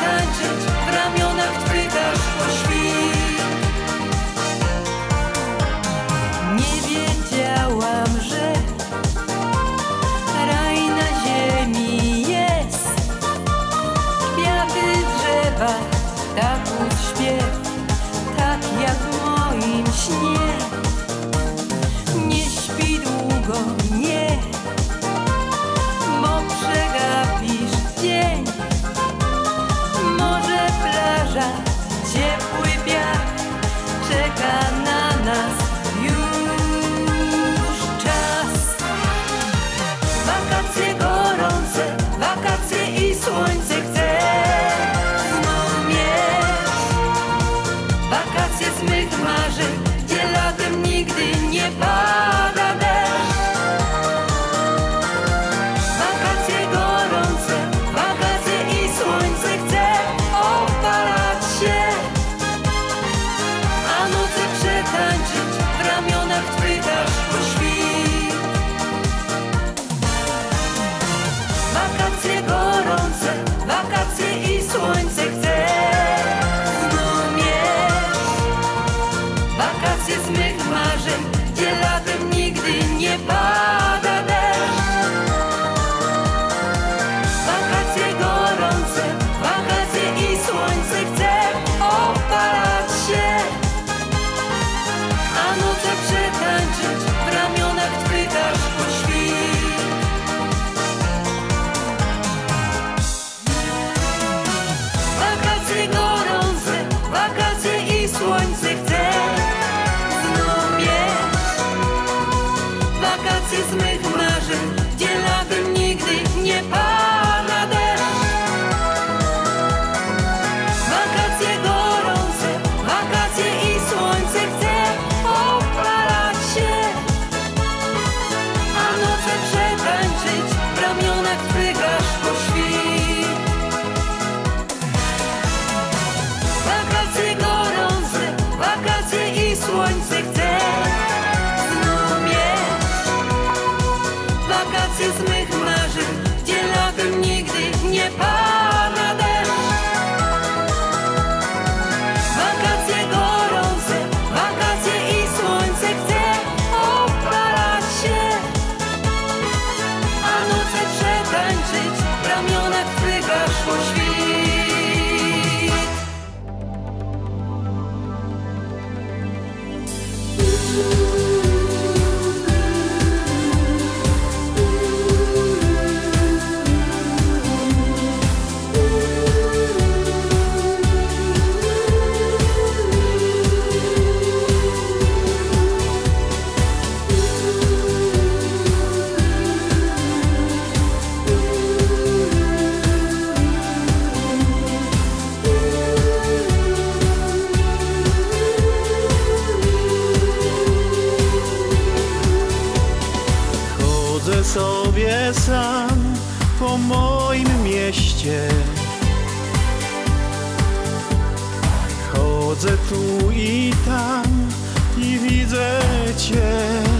Chodzę tu i tam i widzę Cię.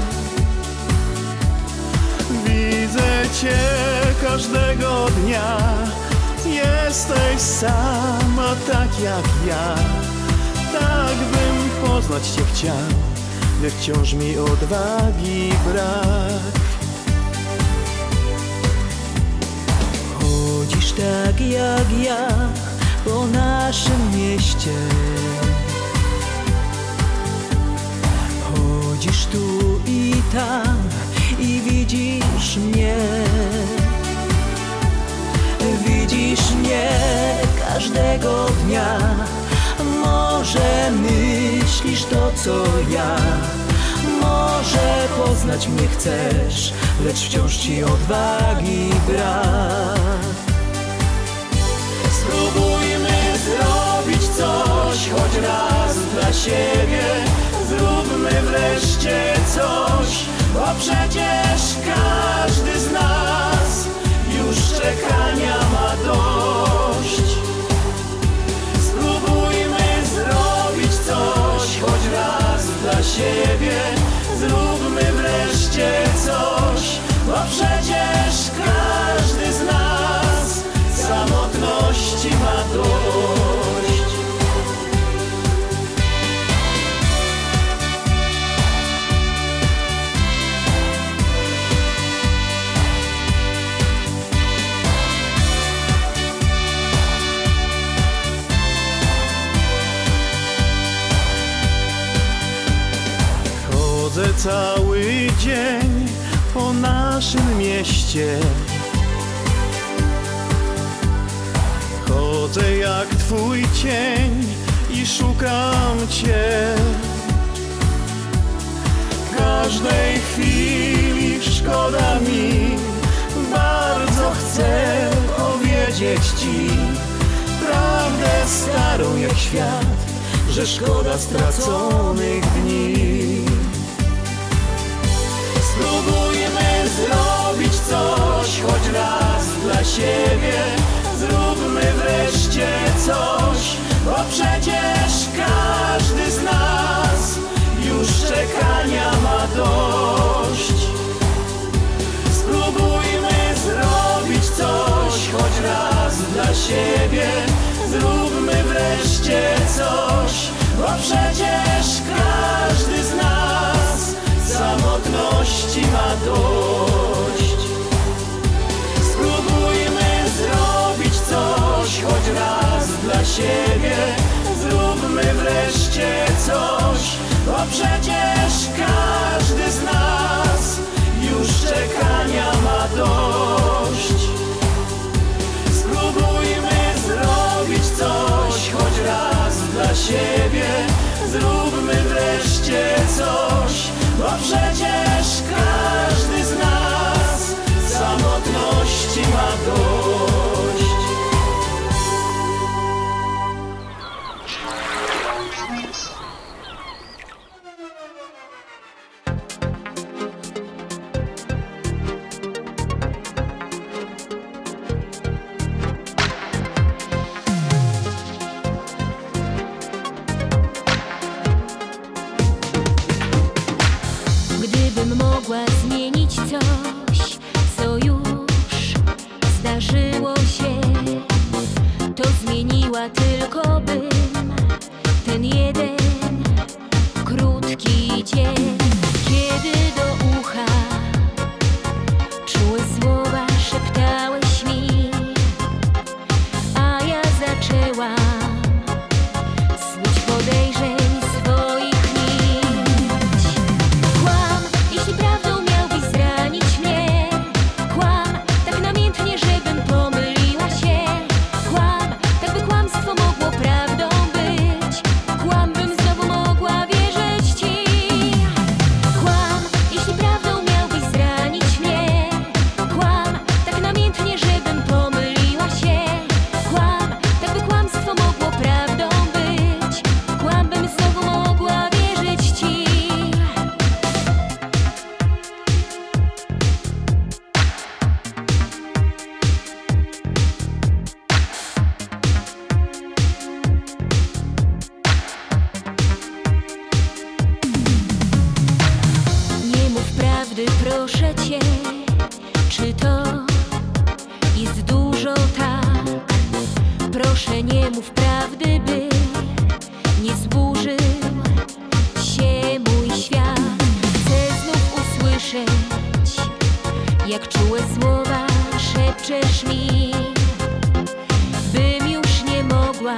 Widzę Cię każdego dnia. Jesteś sama tak jak ja. Tak bym poznać Cię chciał, lecz wciąż mi odwagi brak. Chodzisz tak jak ja po naszym mieście. Chodzisz tu i tam i widzisz mnie. Widzisz mnie każdego dnia. Może myślisz to co ja. Może poznać mnie chcesz, lecz wciąż ci odwagi brak. Spróbujmy zrobić coś choć raz dla siebie. Zróbmy wreszcie coś, bo przecież każdy z nas już czekania ma dość. Spróbujmy zrobić coś choć raz dla siebie. Zróbmy wreszcie coś, bo przecież każdy z nas samotności ma dość. Chodzę cały dzień po naszym mieście. Chodzę jak twój cień i szukam Cię. Każdej chwili szkoda mi, bardzo chcę powiedzieć Ci prawdę starą jak świat, że szkoda straconych dni. Spróbujmy zrobić coś choć raz dla siebie. Zróbmy wreszcie coś, bo przecież każdy z nas już czekania ma dość. Spróbujmy zrobić coś choć raz dla siebie. Zróbmy wreszcie coś, bo przecież każdy z nas samotności ma dość. Spróbujmy zrobić coś choć raz dla siebie. Zróbmy wreszcie coś, bo przecież każdy z nas już czekania ma dość. Spróbujmy zrobić coś choć raz dla siebie. Zróbmy wreszcie coś, bo przecież każdy z nas samotności ma dość. Gdybym mogła zmienić coś, co już zdarzyło się, to zmieniła tylko bym ten jeden krótki dzień, kiedy do ucha czułe słowa szeptałeś mi, a ja zaczęłam snuć podejrzeń swoich nić. Kłam, jeśli prawdą miałbyś zranić mnie. Kłam, tak namiętnie, żebym pomyliła się. Kłam, tak by kłamstwo mogło prawdą być. Kłam, bym znowu mogła wierzyć Ci. mów prawdy, by nie zburzył się mój świat. Chcę znów usłyszeć, jak czułe słowa szepczesz mi, bym już nie mogła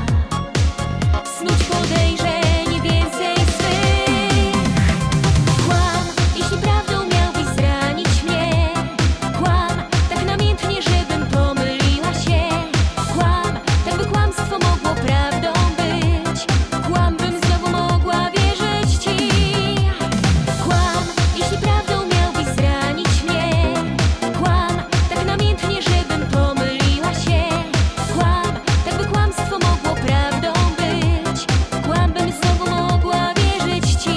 snuć podejrzeń więcej swych. Kłam, jeśli prawdą miałbyś zranić mnie. Kłam, tak namiętnie, żebym pomyliła się. Kłam, tak by kłamstwo mogło prawdą być. Kłam, bym znowu mogła wierzyć ci. Kłam, jeśli prawdą miałbyś zranić mnie. Kłam, tak namiętnie, żebym pomyliła się. Kłam, tak by kłamstwo mogło prawdą być. Kłam, bym znowu mogła wierzyć ci.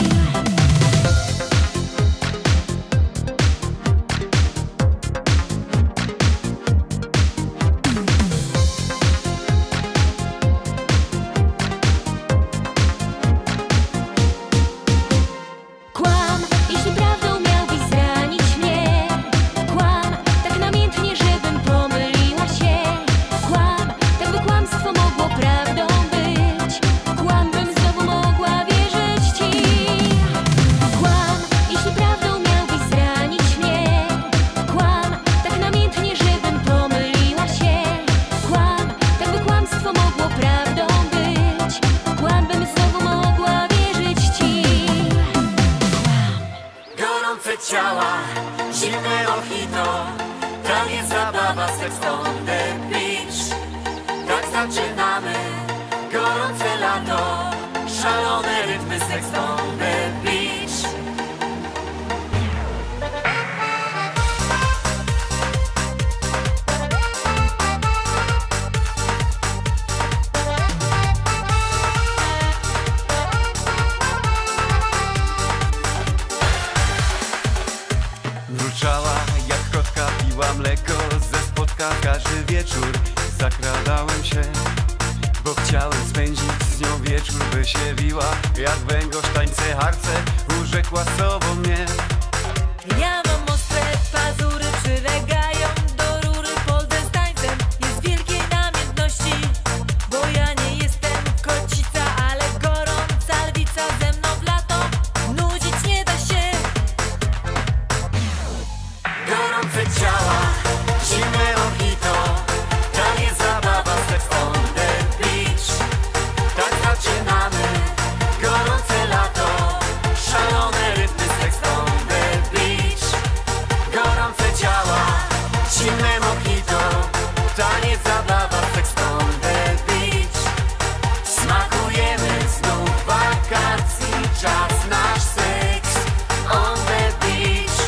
Kłam, jeśli prawdą miałbyś zranić mnie. Kłam, tak namiętnie, żebym pomyliła się. Kłam, tak by kłamstwo mogło prawdą być. Kłam, bym znowu mogła wierzyć ci. Kłam, jeśli prawdą miałbyś zranić mnie. Kłam, tak namiętnie, żebym pomyliła się. Kłam, tak by kłamstwo mogło prawdą być. Kłam, bym znowu mogła wierzyć ci. Gorące ciała, zimne mojito, taniec, zabawa, seks on the beach. Tak zaczynamy, gorące lato, szalone rytmy, seks on the beach. Mruczała jak kotka, piła mleko ze spotka każdy wieczór. Zakradałem się, bo chciałem spędzić z nią wieczór, by się wiła jak węgorz, tańce, harce, urzekła sobą mnie. Ja mam ostre pazury, przylegają do rury. Poldę z tańcem jest wielkiej namiętności, bo ja nie jestem kocica, ale gorąca lwica. Ze mną w lato nudzić nie da się. Gorące ciała, zimne mojito, taniec, zabawa, seks on the beach. Tak zaczynamy, gorące lato, szalone rytmy, seks on the beach. Gorące ciała, zimne mojito, taniec, zabawa, seks on the beach. Smakujemy znów wakacji, czas nasz seks on the beach.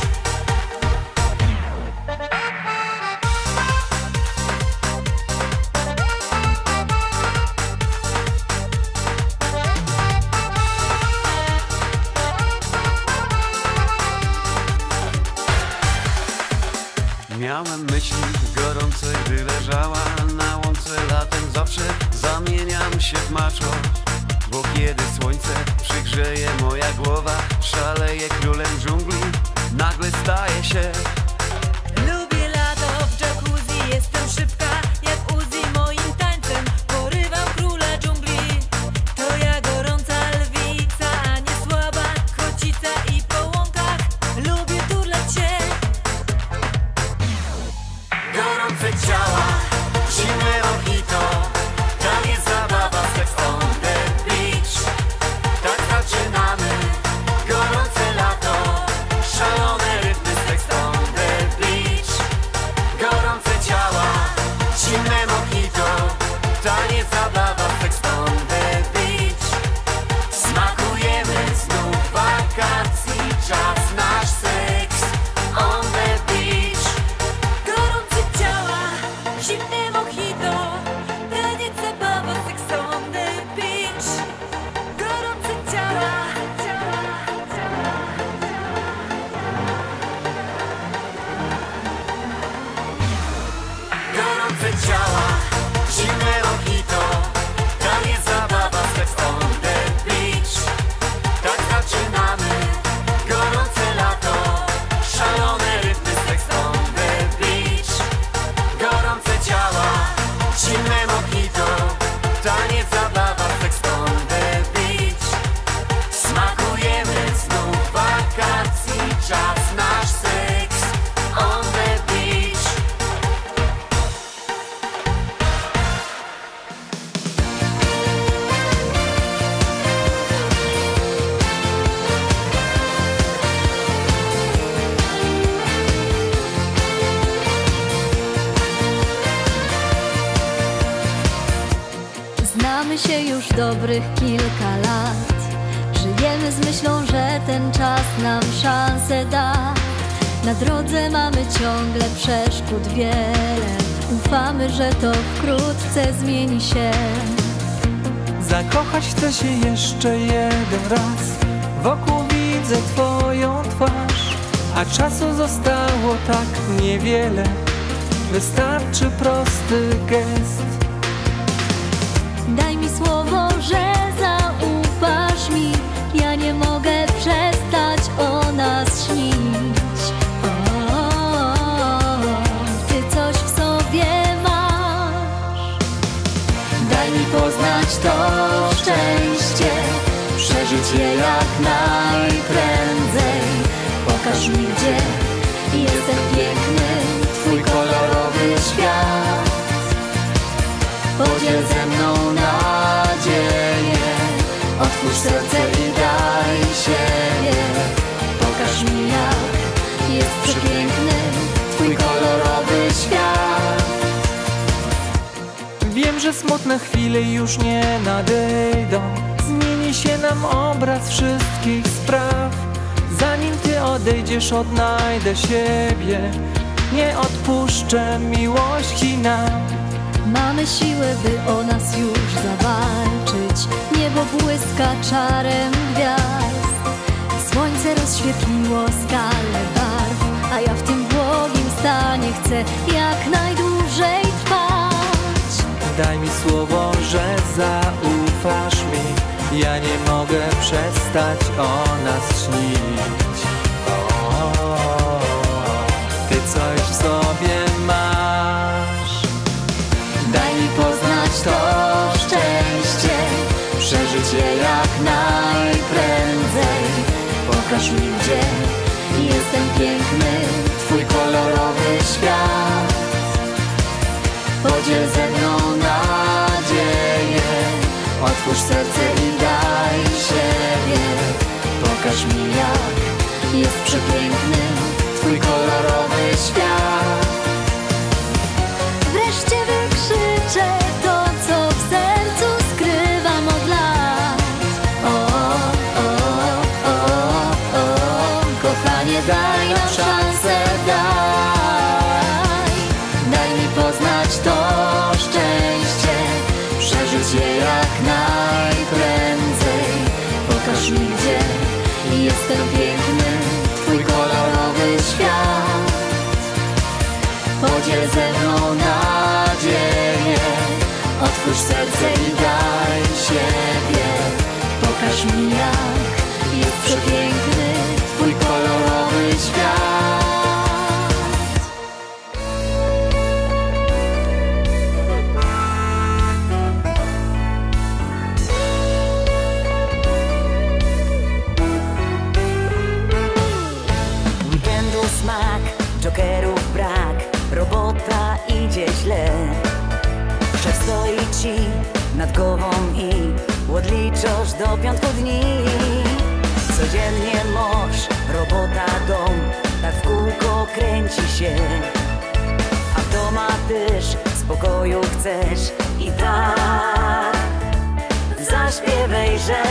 Miałem myśli gorące, gdy leżała na łące latem. Zawsze zamieniam się w macho, bo kiedy słońce przygrzeje, moja głowa szaleje. Królem dżungli nagle staje się. Lubię lato w jacuzzi, jestem szybka jak Uzi. Moim tańcem porywam króla dżungli. To ja gorąca lwica, a nie słaba kocica. I po łąkach lubię turlać się. Gorące ciała, zimne mojito, taniec, zabawa, seks on the beach. Tak zaczynamy, gorące lato, szalone rytmy, seks on the beach. Gorące ciała, zimne mojito, taniec, zabawa, seks on the beach. Smakujemy znów wakacji, czas nasz seks on the beach. Gorące ciała, zimne mojito, taniec, zabawa, seks on the beach. Gorące ciała, ciała, ciała. Gorące ciała, zimne mojito, taniec, zabawa, seks on the beach. Tak zaczynamy, gorące lato, szalone rytmy, seks on the beach. Gorące ciała, zimne mojito, Znamy się już dobrych kilka lat. Żyjemy z myślą, że ten czas nam szansę da. Na drodze mamy ciągle przeszkód wiele. Ufamy, że to wkrótce zmieni się. Zakochać chcę się jeszcze jeden raz. Wokół widzę twoją twarz, a czasu zostało tak niewiele. Wystarczy prosty gest. Daj mi słowo, że zaufasz mi. Ja nie mogę przestać o nas śnić. O, ty coś w sobie masz. Daj mi poznać to szczęście, przeżyć je jak najprędzej. Pokaż mi, gdzie jest ten piękny, twój kolorowy świat. Podziel ze mną nadzieję, otwórz serce i daj siebie. Pokaż mi, jak jest przepiękny twój kolorowy świat. Wiem, że smutne chwile już nie nadejdą. Zmieni się nam obraz wszystkich spraw. Zanim ty odejdziesz, odnajdę siebie. Nie odpuszczę miłości nam. Mamy siłę, by o nas już zawalczyć. Niebo błyska czarem gwiazd. Słońce rozświetliło skalę barw, a ja w tym błogim stanie chcę jak najdłużej trwać. Daj mi słowo, że zaufasz mi. Ja nie mogę przestać o nas śnić. O, ty coś w sobie masz. Daj mi poznać to szczęście, przeżyć je jak najprędzej. Pokaż mi, gdzie jest ten piękny, twój kolorowy świat. Podziel ze mną nadzieję, otwórz serce i daj siebie. Pokaż mi, jak jest przepiękny twój kolorowy świat. Wreszcie wykrzyczę to, co w sercu skrywam od lat. O, o, o, o, kochanie, daj nam szansę, daj. Daj mi poznać to szczęście, przeżyć je jak najprędzej. Pokaż mi, gdzie jest ten piękny, twój kolorowy świat. Podziel ze mną nadzieję, otwórz serce i daj siebie. Pokaż mi, jak jest przepiękny twój kolorowy świat. Weekendu smak, jokerów brak, robota idzie źle. Szef stoi ci nad głową i odliczasz do piątku dni. Codziennie mąż, robota, dom, tak w kółko kręci się. A w doma też spokoju chcesz i tak zaśpiewaj, że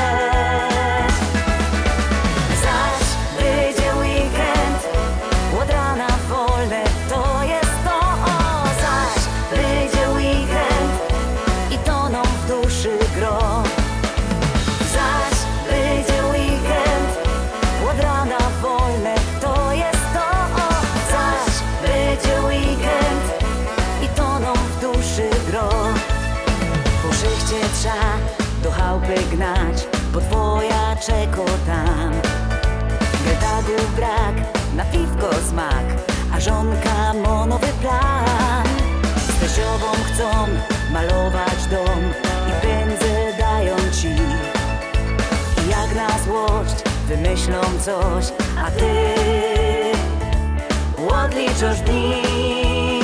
zaś wyjdzie weekend, od rana wolne to jest to. O, zaś wyjdzie weekend i toną w duszy gro. Zaś wyjdzie weekend, od rana wolne to jest to. O, zaś wyjdzie weekend i toną w duszy gro. Po szychcie trza do chałupy gnać, bo twoja czeko tam. Gretagów brak, na piwko smak, a żonka ma nowy plan. Z teściową chcą malować dom i pieniądze dają ci. I jak na złość wymyślą coś, a ty odliczasz dni.